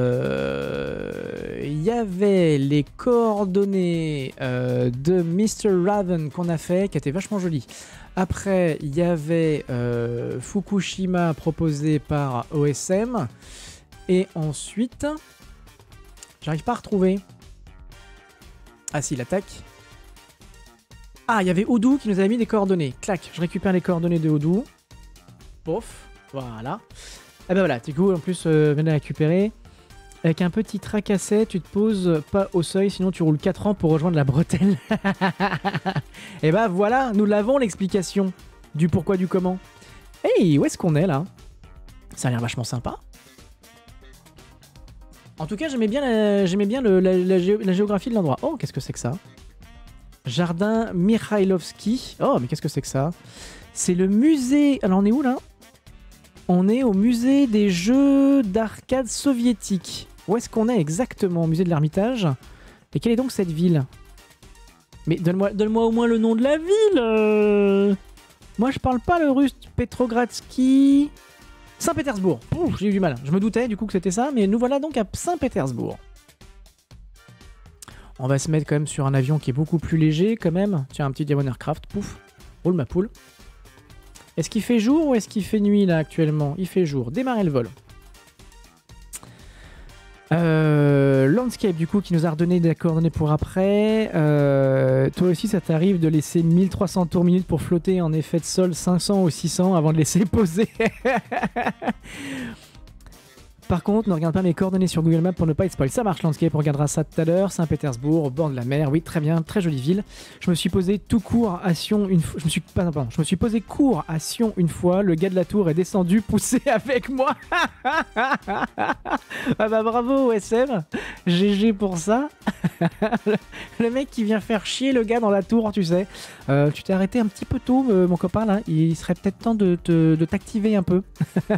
y avait les coordonnées de Mr. Raven qu'on a fait, qui étaient vachement jolies. Après, il y avait Fukushima proposé par OSM. Et ensuite, j'arrive pas à retrouver. Ah si, l'attaque. Ah, il y avait Odoo qui nous avait mis des coordonnées. Clac, je récupère les coordonnées de Odoo. Pof, voilà. Et ben voilà, du coup, en plus, venez les récupérer. Avec un petit tracassé, tu te poses pas au seuil, sinon tu roules 4 ans pour rejoindre la bretelle. Et ben voilà, nous l'avons l'explication du pourquoi, du comment. Hey, où est-ce qu'on est là? Ça a l'air vachement sympa. En tout cas, j'aimais bien la géographie de l'endroit. Oh, qu'est-ce que c'est que ça? Jardin Mikhailovski. Oh, mais qu'est-ce que c'est que ça? C'est le musée... Alors, on est où là? On est au musée des jeux d'arcade soviétiques. Où est-ce qu'on est exactement? Au musée de l'Ermitage. Et quelle est donc cette ville? Mais donne-moi au moins le nom de la ville. Moi, je parle pas le russe. Petrogradsky... Saint-Pétersbourg. J'ai eu du mal. Je me doutais du coup que c'était ça, mais nous voilà donc à Saint-Pétersbourg. On va se mettre quand même sur un avion qui est beaucoup plus léger quand même. Tiens, un petit Diamond Aircraft. Pouf. Roule ma poule. Est-ce qu'il fait jour ou est-ce qu'il fait nuit là actuellement? Il fait jour. Démarrer le vol. Landscape du coup qui nous a redonné des coordonnées pour après. Toi aussi ça t'arrive de laisser 1300 tours minutes pour flotter en effet de sol 500 ou 600 avant de laisser poser. Par contre, ne regarde pas mes coordonnées sur Google Maps pour ne pas être spoil. Ça marche, Landscape, on regardera ça tout à l'heure. Saint-Pétersbourg, au bord de la mer, oui, très bien, très jolie ville. Je me suis posé tout court à Sion une fois. Je me suis posé court à Sion une fois. Le gars de la tour est descendu, poussé avec moi. Ah bah bravo, OSM. GG pour ça. Le mec qui vient faire chier le gars dans la tour, tu sais. Tu t'es arrêté un petit peu tôt, mon copain, là. Il serait peut-être temps de t'activer un peu.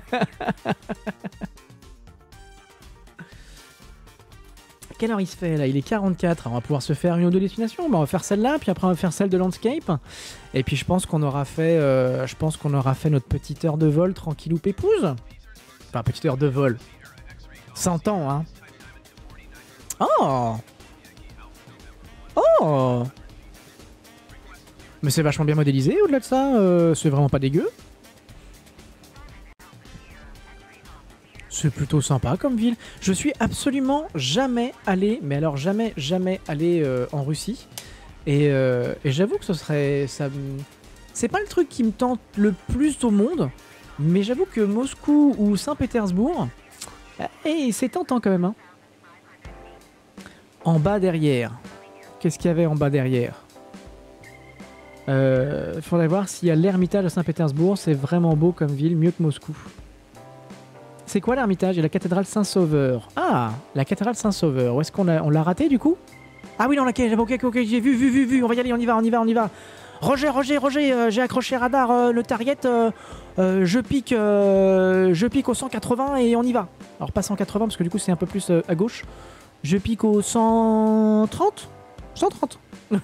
Quelle heure il se fait là? Il est 44. Alors, on va pouvoir se faire une ou deux destinations. On va faire celle-là, puis après on va faire celle de Landscape. Et puis je pense qu'on aura fait, notre petite heure de vol tranquillou pépouze. Enfin, petite heure de vol. 100 ans, hein. Oh! Oh! Mais c'est vachement bien modélisé au-delà de ça. C'est vraiment pas dégueu. C'est plutôt sympa comme ville. Je suis absolument jamais allé, mais alors jamais allé en Russie. Et j'avoue que ce serait... C'est pas le truc qui me tente le plus au monde, mais j'avoue que Moscou ou Saint-Pétersbourg, c'est tentant quand même. Hein. En bas derrière. Qu'est-ce qu'il y avait en bas derrière? Faudrait voir s'il y a l'Ermitage à Saint-Pétersbourg. C'est vraiment beau comme ville, mieux que Moscou. C'est quoi l'Ermitage? Et la cathédrale Saint-Sauveur. Ah, la cathédrale Saint-Sauveur. Où est-ce qu'on l'a raté du coup? Ah oui, non, ok, j'ai vu. On va y aller, on y va. Roger, j'ai accroché radar, le target. Je pique au 180 et on y va. Alors pas 180 parce que du coup c'est un peu plus à gauche. Je pique au 130. 130.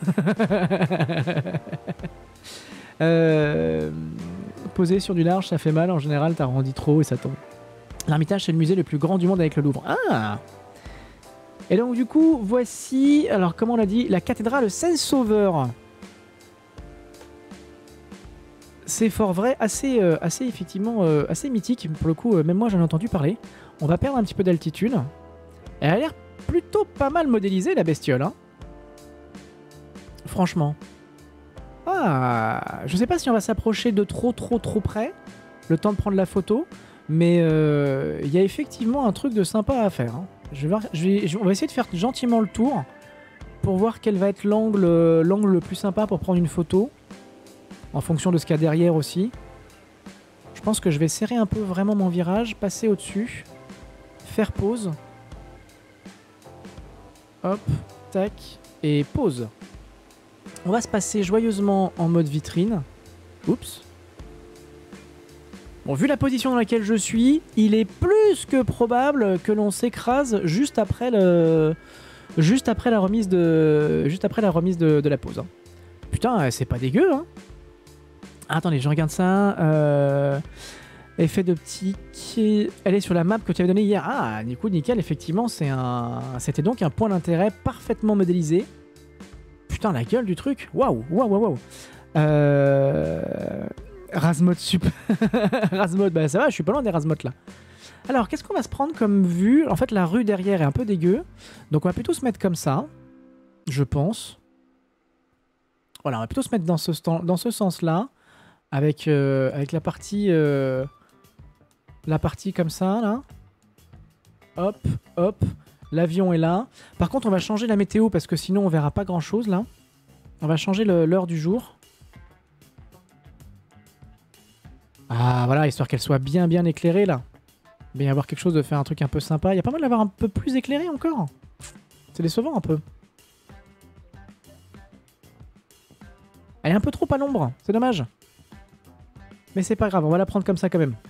Poser sur du large, ça fait mal. En général, t'arrondis trop et ça tombe. L'Ermitage, c'est le musée le plus grand du monde avec le Louvre. Ah! Et donc, du coup, voici... Alors, comment on l'a dit? La cathédrale Saint-Sauveur. C'est fort vrai, assez effectivement, assez mythique. Pour le coup, même moi, j'en ai entendu parler. On va perdre un petit peu d'altitude. Elle a l'air plutôt pas mal modélisée, la bestiole. Hein. Franchement. Ah! Je sais pas si on va s'approcher de trop près. Le temps de prendre la photo. Mais il y a effectivement un truc de sympa à faire. Hein. On va essayer de faire gentiment le tour pour voir quel va être l'angle le plus sympa pour prendre une photo. En fonction de ce qu'il y a derrière aussi. Je pense que je vais serrer un peu vraiment mon virage, passer au-dessus, faire pause. Hop, tac, et pause. On va se passer joyeusement en mode vitrine. Oups. Bon, vu la position dans laquelle je suis, il est plus que probable que l'on s'écrase juste après la remise de la pause. Hein. Putain, c'est pas dégueu, hein. Attendez, je regarde ça. Effet d'optique. Elle est sur la map que tu avais donnée hier. Ah, du coup, nickel, effectivement, c'était donc un point d'intérêt parfaitement modélisé. Putain, la gueule du truc. Waouh, waouh, waouh, waouh. Razmod sup. Razmod, bah ça va, je suis pas loin des Razmod là. Alors, qu'est-ce qu'on va se prendre comme vue? En fait, la rue derrière est un peu dégueu. Donc, on va plutôt se mettre comme ça, je pense. Voilà, on va plutôt se mettre dans ce sens-là. Avec la partie comme ça, là. Hop, hop. L'avion est là. Par contre, on va changer la météo parce que sinon, on verra pas grand-chose, là. On va changer l'heure du jour. Ah, voilà, histoire qu'elle soit bien éclairée, là. Il va y avoir quelque chose de faire un truc un peu sympa. Il y a pas mal d'avoir un peu plus éclairé encore. C'est décevant, un peu. Elle est un peu trop à l'ombre. C'est dommage. Mais c'est pas grave, on va la prendre comme ça quand même.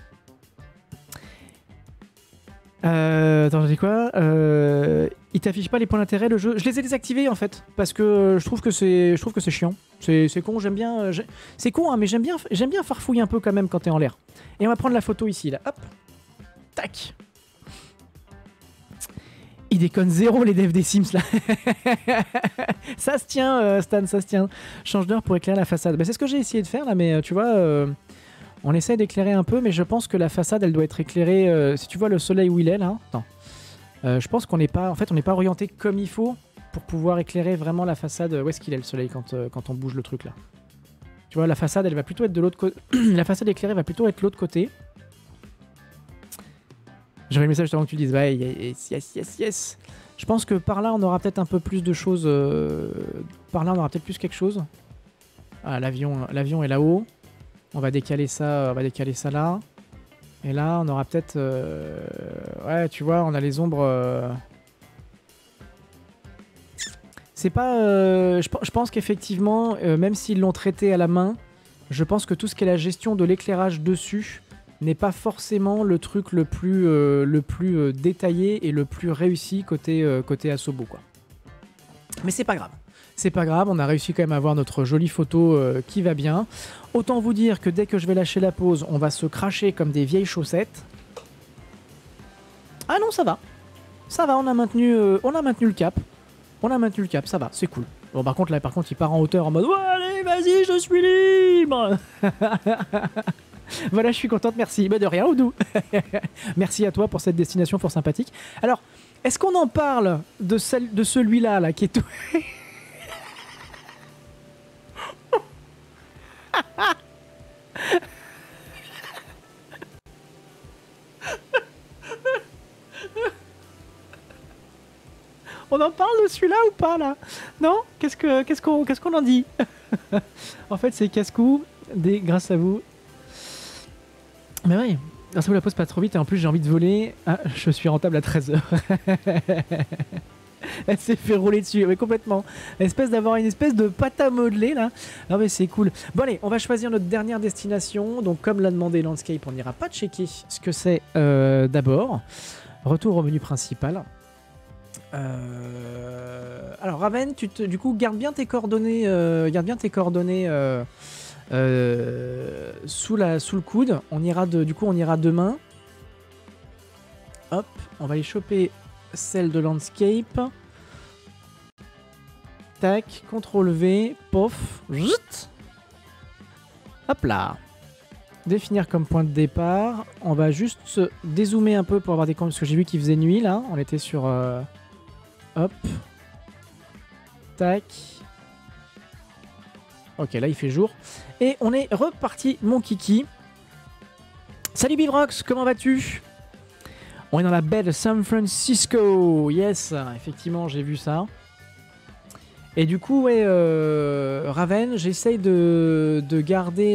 Attends, je dis quoi? Il t'affiche pas les points d'intérêt le jeu. Je les ai désactivés en fait parce que je trouve que c'est chiant. C'est con, j'aime bien. C'est con, hein, mais j'aime bien farfouiller un peu quand même quand t'es en l'air. Et on va prendre la photo ici là. Hop, tac. Ils déconnent zéro les devs des Sims là. Ça se tient, Stan, ça se tient. Change d'heure pour éclairer la façade. Bah, c'est ce que j'ai essayé de faire là, mais tu vois. On essaie d'éclairer un peu, mais je pense que la façade, elle doit être éclairée... si tu vois le soleil où il est, là... Attends. Je pense qu'on n'est pas... En fait, on n'est pas orienté comme il faut pour pouvoir éclairer vraiment la façade. Où est-ce qu'il est, le soleil, quand on bouge le truc, là? Tu vois, la façade, elle va plutôt être de l'autre côté... La façade éclairée va plutôt être de l'autre côté. J'aurais le message juste avant que tu le dises. Ouais, yes. Je pense que par là, on aura peut-être un peu plus de choses... Par là, on aura peut-être plus quelque chose. Ah, l'avion est là-haut. On va décaler ça là. Et là, on aura peut-être... Ouais, tu vois, on a les ombres... C'est pas... Je pense qu'effectivement, même s'ils l'ont traité à la main, je pense que tout ce qui est la gestion de l'éclairage dessus n'est pas forcément le truc le plus détaillé et le plus réussi côté Asobo, quoi. Mais c'est pas grave. C'est pas grave, on a réussi quand même à avoir notre jolie photo qui va bien. Autant vous dire que dès que je vais lâcher la pause, on va se cracher comme des vieilles chaussettes. Ah non, ça va. Ça va, on a maintenu le cap. On a maintenu le cap, ça va, c'est cool. Bon, par contre, il part en hauteur en mode « Ouais, allez, vas-y, je suis libre !» Voilà, je suis contente, merci. Bah de rien, Oudou. Merci à toi pour cette destination fort sympathique. Alors, est-ce qu'on en parle de celui-là, là, qui est tout... On en parle de celui-là ou pas là? Non? Qu'est-ce qu'on en dit? En fait, c'est casse-cou grâce à vous. Mais oui, grâce à vous la pause pas trop vite et en plus j'ai envie de voler. Ah, je suis rentable à 13h. Elle s'est fait rouler dessus, oui complètement. D'avoir une espèce de pâte à modeler là. Non mais c'est cool. Bon allez, on va choisir notre dernière destination. Donc comme l'a demandé Landscape, on n'ira pas checker ce que c'est d'abord. Retour au menu principal. Alors Raven, du coup garde bien tes coordonnées, sous le coude. Du coup on ira demain. Hop, on va aller choper celle de Landscape. Tac, CTRL V, pof, zut. Hop là. Définir comme point de départ. On va juste se dézoomer un peu pour avoir des comptes, parce que j'ai vu qu'il faisait nuit là. On était sur... Hop. Tac. Ok, là il fait jour. Et on est reparti, mon kiki. Salut Bivrox, comment vas-tu? On est dans la baie de San Francisco. Yes, effectivement, j'ai vu ça. Et du coup, ouais, Raven, j'essaye de garder,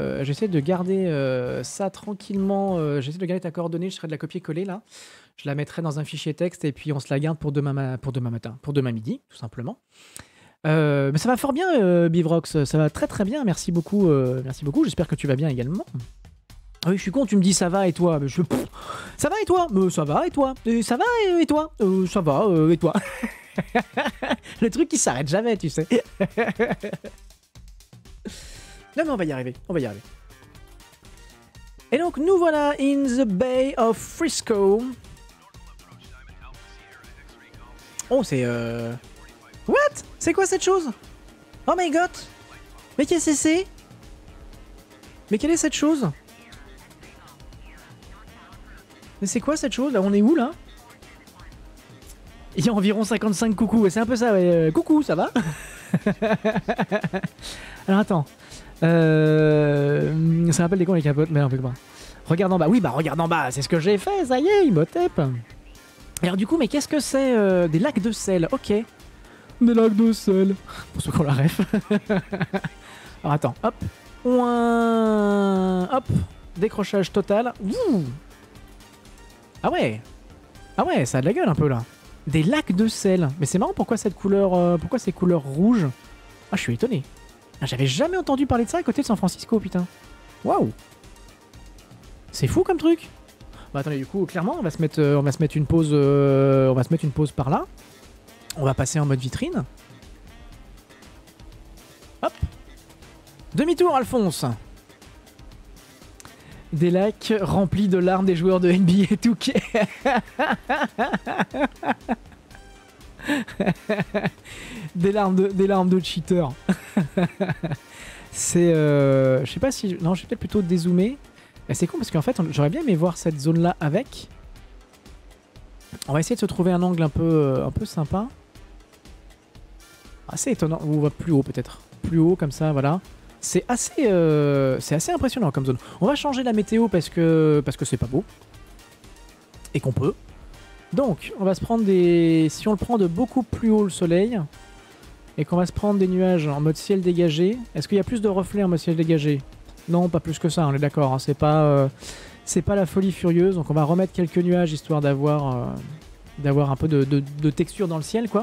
ça tranquillement. J'essaie de garder ta coordonnée. Je ferai de la copier-coller là. Je la mettrai dans un fichier texte et puis on se la garde pour demain midi, tout simplement. Mais ça va fort bien, Bivrox. Ça va très très bien. Merci beaucoup. Merci beaucoup. J'espère que tu vas bien également. Ah oui, je suis con. Tu me dis ça va et toi. Mais ça va et toi. Ça va et toi. Ça va et toi. Ça va et toi. Le truc qui s'arrête jamais, tu sais. Non, mais on va y arriver. On va y arriver. Et donc, nous voilà in the Bay of Frisco. Oh, c'est... What? C'est quoi cette chose? Oh my god! Mais qu'est-ce que c'est? Mais quelle est cette chose? Mais c'est quoi cette chose? Là, on est où, là? Il y a environ 55 coucous. C'est un peu ça, ouais. Coucou, ça va? Alors, attends. Ça rappelle des cons les capotes, mais un peu pas. Regarde en bas. Oui, bah regarde en bas, c'est ce que j'ai fait, ça y est, il m'otep. Alors du coup, mais qu'est-ce que c'est? Des lacs de sel, ok. Des lacs de sel. Pour ceux qui ont la ref. Alors attends, hop. Hop. Décrochage total. Ouh. Ah ouais. Ah ouais, ça a de la gueule un peu là. Des lacs de sel. Mais c'est marrant, pourquoi cette couleur... pourquoi ces couleurs rouges? Ah, je suis étonné. J'avais jamais entendu parler de ça à côté de San Francisco, putain. Waouh. C'est fou comme truc. Bah attendez, du coup, clairement, on va se mettre une pause, on va se mettre une pause par là. On va passer en mode vitrine. Hop. Demi-tour, Alphonse. Des lacs remplis de larmes des joueurs de NBA 2K. Des larmes de cheaters. C'est... je sais pas si... Non, je vais peut-être plutôt dézoomer. C'est con parce qu'en fait, j'aurais bien aimé voir cette zone-là avec. On va essayer de se trouver un angle un peu sympa. Assez étonnant. Ou on va plus haut peut-être. Plus haut comme ça, voilà. C'est assez impressionnant comme zone. On va changer la météo parce que c'est pas beau. Et qu'on peut. Donc, on va se prendre des... Si on le prend de beaucoup plus haut le soleil, et qu'on va se prendre des nuages en mode ciel dégagé, est-ce qu'il y a plus de reflets en mode ciel dégagé? Non, pas plus que ça, on est d'accord. Hein. C'est pas la folie furieuse, donc on va remettre quelques nuages histoire d'avoir un peu de texture dans le ciel, quoi.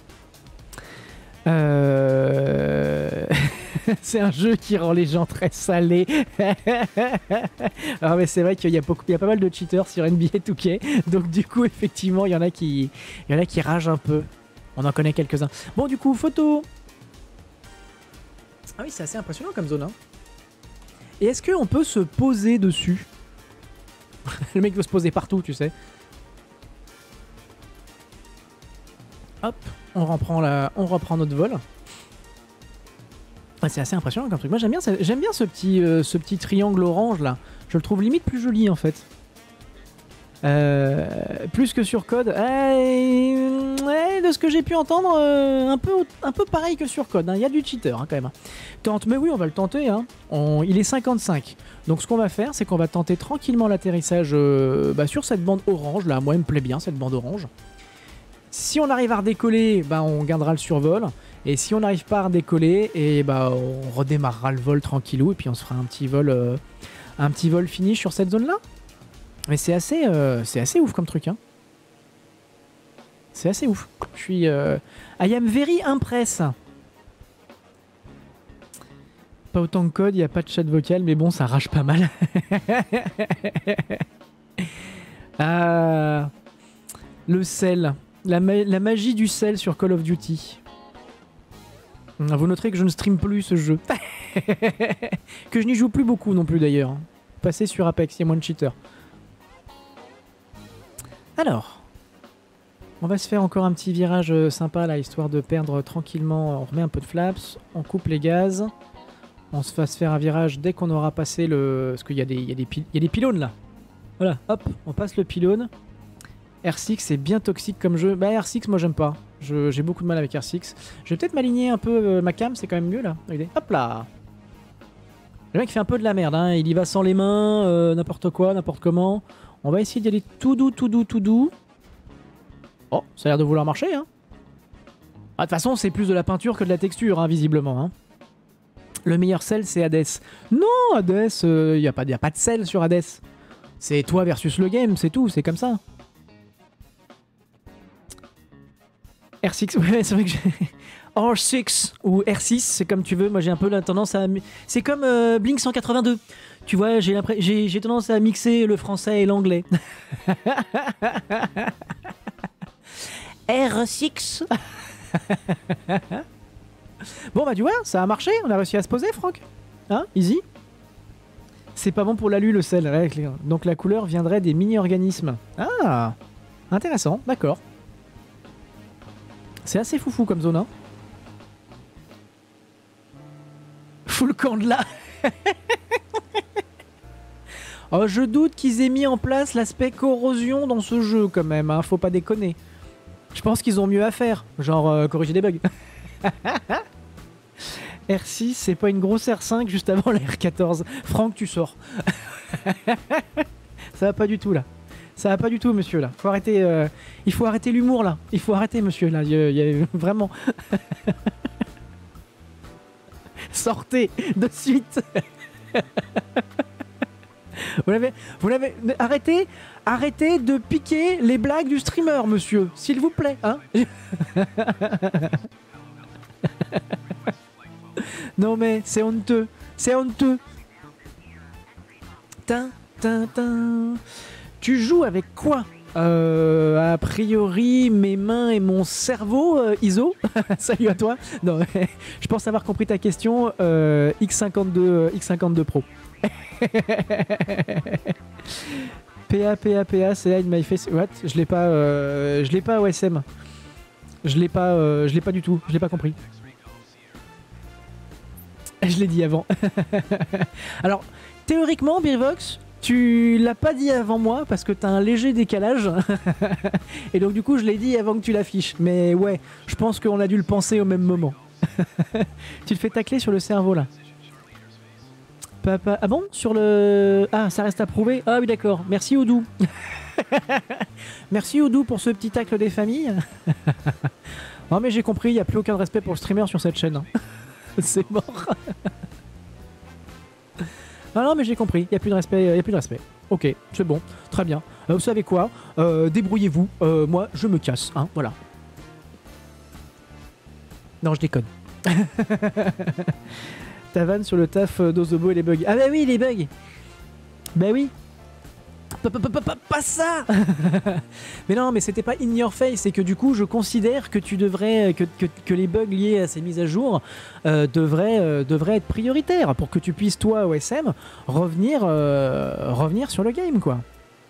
C'est un jeu qui rend les gens très salés. Alors mais c'est vrai qu'il y a pas mal de cheaters sur NBA 2K, donc du coup effectivement il y en a qui ragent un peu. On en connaît quelques-uns. Bon du coup photo. Ah oui, c'est assez impressionnant comme zone. Hein. Et est-ce qu'on peut se poser dessus? Le mec veut se poser partout, tu sais. Hop, on reprend notre vol. Ouais, c'est assez impressionnant comme truc. Moi j'aime bien ce petit triangle orange là. Je le trouve limite plus joli en fait. Plus que sur code. De ce que j'ai pu entendre, un peu pareil que sur code. Hein. Il y a du cheater hein, quand même. Tente, mais oui, on va le tenter. Hein. Il est 55. Donc ce qu'on va faire, c'est qu'on va tenter tranquillement l'atterrissage sur cette bande orange là. Moi, elle me plaît bien cette bande orange. Si on arrive à redécoller, on gardera le survol. Et si on n'arrive pas à redécoller, on redémarrera le vol tranquillou et puis on se fera un petit vol finish sur cette zone-là. Mais c'est assez ouf comme truc, hein. C'est assez ouf. Je suis... I am very impress. Pas autant de code, il n'y a pas de chat vocal, mais bon, ça rage pas mal. Le sel. La magie du sel sur Call of Duty. Vous noterez que je ne stream plus ce jeu. Que je n'y joue plus beaucoup non plus d'ailleurs. Passer sur Apex, il y a moins de cheaters. Alors, on va se faire encore un petit virage sympa là, histoire de perdre tranquillement. On remet un peu de flaps, on coupe les gaz. On se va se faire un virage dès qu'on aura passé le... Parce qu'il y a des pylônes là. Voilà, hop, on passe le pylône. R6 c'est bien toxique comme jeu. Bah R6 moi j'aime pas. J'ai beaucoup de mal avec R6. Je vais peut-être m'aligner un peu ma cam, c'est quand même mieux là. Regardez. Hop là. Le mec fait un peu de la merde, hein. Il y va sans les mains, n'importe quoi, n'importe comment. On va essayer d'y aller tout doux, tout doux, tout doux. Oh, ça a l'air de vouloir marcher, hein. Ah, de toute façon, c'est plus de la peinture que de la texture, hein, visiblement. Hein. Le meilleur sel, c'est Hades. Non, Hades, y a pas de sel sur Hades. C'est toi versus le game, c'est tout, c'est comme ça. R6, ouais, c'est vrai que j'ai... R6 ou R6, c'est comme tu veux. Moi, j'ai un peu la tendance à... C'est comme Blink 182. Tu vois, j'ai tendance à mixer le français et l'anglais. R6. Bon, bah, tu vois, ça a marché. On a réussi à se poser, Franck. Hein, easy. C'est pas bon pour l'alu, le sel. Ouais, donc, la couleur viendrait des mini-organismes. Ah, intéressant, d'accord. C'est assez foufou comme zone, hein. Full camp de là. Oh, je doute qu'ils aient mis en place l'aspect corrosion dans ce jeu quand même, hein. Faut pas déconner. Je pense qu'ils ont mieux à faire, genre corriger des bugs. R6, c'est pas une grosse R5 juste avant la R14. Franck, tu sors. Ça va pas du tout là. Ça va pas du tout, monsieur là. Faut arrêter. Il faut arrêter l'humour là. Il faut arrêter, monsieur là. Il y a vraiment. Sortez de suite. Vous l'avez. Arrêtez de piquer les blagues du streamer, monsieur, s'il vous plaît, hein. Non mais c'est honteux, c'est honteux. Tu joues avec quoi? A priori, mes mains et mon cerveau, Iso. Salut à toi. Non, je pense avoir compris ta question. X52 Pro. PA, c'est hide my face. What? Je l'ai pas OSM. Je l'ai pas du tout. Je l'ai pas compris. Je l'ai dit avant. Alors, théoriquement, Birvox, tu l'as pas dit avant moi parce que t'as un léger décalage. Et donc du coup, je l'ai dit avant que tu l'affiches. Mais ouais, je pense qu'on a dû le penser au même moment. Tu te fais tacler sur le cerveau là. Papa... Ah bon? Sur le... Ah, ça reste à prouver? Ah oui, d'accord. Merci Oudou. Merci Oudou pour ce petit tacle des familles. Non mais j'ai compris, il n'y a plus aucun respect pour le streamer sur cette chaîne. C'est mort. Ah non mais j'ai compris, il n'y a plus de respect, Ok, c'est bon, très bien. Vous savez quoi, débrouillez-vous, moi je me casse, hein, voilà. Non, je déconne. Ta vanne sur le taf d'Ozobo et les bugs. Ah bah oui, les bugs. Bah oui. Pas ça. Mais non, mais c'était pas in your face, c'est que du coup je considère que tu devrais que les bugs liés à ces mises à jour devraient être prioritaires pour que tu puisses toi OSM revenir sur le game quoi.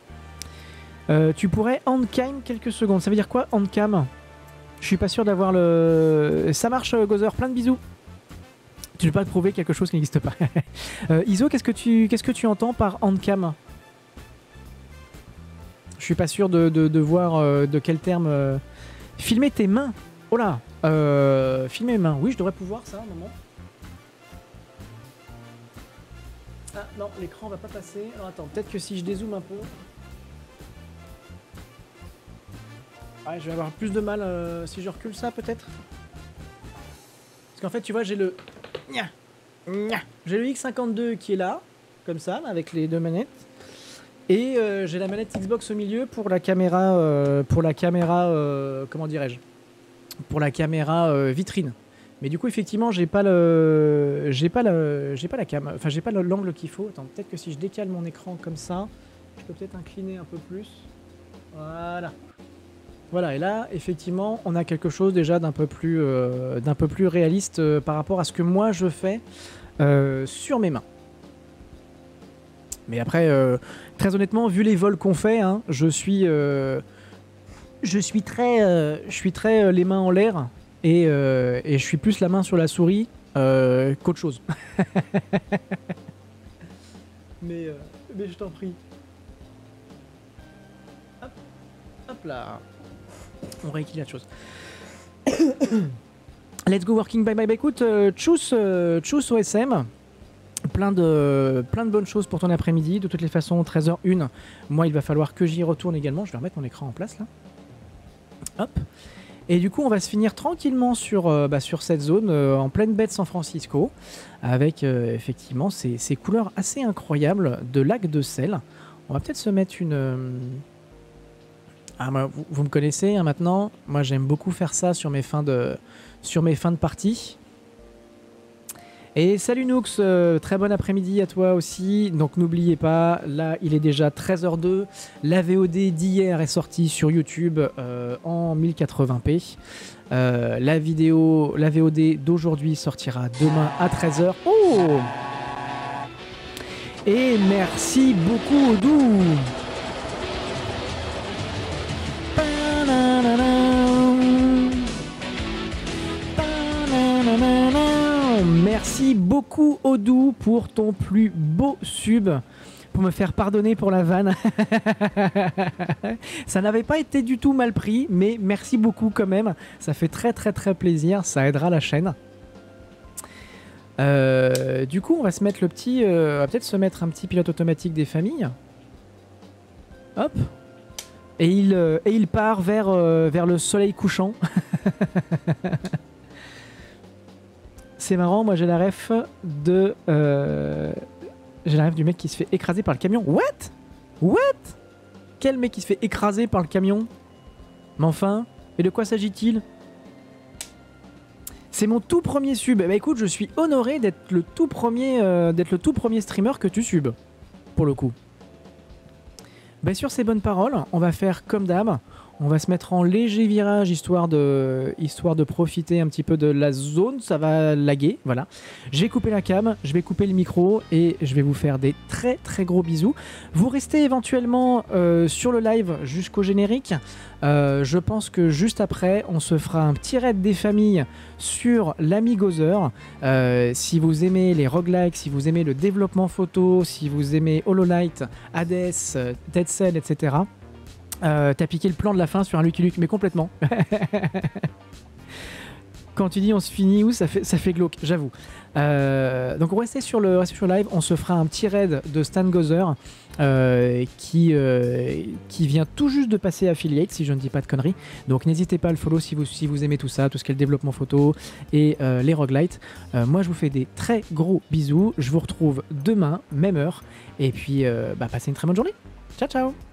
Tu pourrais handcam quelques secondes. Ça veut dire quoi handcam? Je suis pas sûr d'avoir le... Ça marche Gozer, plein de bisous. Tu ne peux pas te prouver quelque chose qui n'existe pas. Iso, qu'est-ce que tu entends par handcam? Je suis pas sûr de voir de quel terme... Filmer tes mains. Oh là, filmer mes mains. Oui, je devrais pouvoir ça, un moment. Ah non, l'écran va pas passer. Alors attends, peut-être que si je dézoome un peu... Ouais, je vais avoir plus de mal si je recule ça, peut-être. Parce qu'en fait, tu vois, j'ai le... J'ai le X52 qui est là, comme ça, avec les deux manettes. Et j'ai la manette Xbox au milieu pour la caméra, comment dirais-je, pour la caméra vitrine. Mais du coup, effectivement, j'ai pas la cam, enfin j'ai pas l'angle qu'il faut. Attends, peut-être que si je décale mon écran comme ça, je peux peut-être incliner un peu plus. Voilà. Voilà, et là, effectivement, on a quelque chose déjà d'un peu plus réaliste par rapport à ce que moi je fais sur mes mains. Mais après, très honnêtement, vu les vols qu'on fait, hein, je suis très les mains en l'air et je suis plus la main sur la souris qu'autre chose. mais je t'en prie. Hop, hop là. On rééquilibre la chose. Let's go working, bye bye. Bah écoute, tchuss OSM. Plein de bonnes choses pour ton après-midi. De toutes les façons, 13h01. Moi, il va falloir que j'y retourne également. Je vais remettre mon écran en place là. Hop. Et du coup, on va se finir tranquillement sur cette zone en pleine baie de San Francisco. Avec effectivement ces couleurs assez incroyables de lac de sel. On va peut-être se mettre Ah, moi, vous me connaissez hein, maintenant. Moi, j'aime beaucoup faire ça sur mes fins de partie. Et salut Nooks, très bon après-midi à toi aussi. Donc n'oubliez pas, là il est déjà 13h02. La VOD d'hier est sortie sur YouTube en 1080p. La VOD d'aujourd'hui sortira demain à 13h. Oh! Et merci beaucoup Odou. Merci beaucoup Odou pour ton plus beau sub, pour me faire pardonner pour la vanne. Ça n'avait pas été du tout mal pris, mais merci beaucoup quand même. Ça fait très très très plaisir, ça aidera la chaîne. Du coup, on va se mettre le petit, on va peut-être se mettre un petit pilote automatique des familles. Hop. Et il part vers le soleil couchant. C'est marrant, moi j'ai la ref de... j'ai la ref du mec qui se fait écraser par le camion. What? Quel mec qui se fait écraser par le camion? Mais enfin, et de quoi s'agit-il? C'est mon tout premier sub. Bah écoute, je suis honoré d'être le tout premier streamer que tu subs, pour le coup. Bah sur ces bonnes paroles, on va faire comme d'hab. On va se mettre en léger virage histoire de profiter un petit peu de la zone. Ça va laguer, voilà. Je vais couper la cam, je vais couper le micro et je vais vous faire des très très gros bisous. Vous restez éventuellement sur le live jusqu'au générique. Je pense que juste après, on se fera un petit raid des familles sur l'ami Gozer. Si vous aimez les roguelikes, si vous aimez le développement photo, si vous aimez Hololight, Hades, Dead Cell, etc. T'as piqué le plan de la fin sur un Lucky Luke, mais complètement. Quand tu dis on se finit où, ça fait glauque, j'avoue. Donc on restait sur le live, on se fera un petit raid de Stan Gozer qui vient tout juste de passer affiliate, si je ne dis pas de conneries. Donc n'hésitez pas à le follow si vous aimez tout ça, tout ce qui est le développement photo et les roguelites. Moi je vous fais des très gros bisous, je vous retrouve demain, même heure, et puis passez une très bonne journée. Ciao ciao.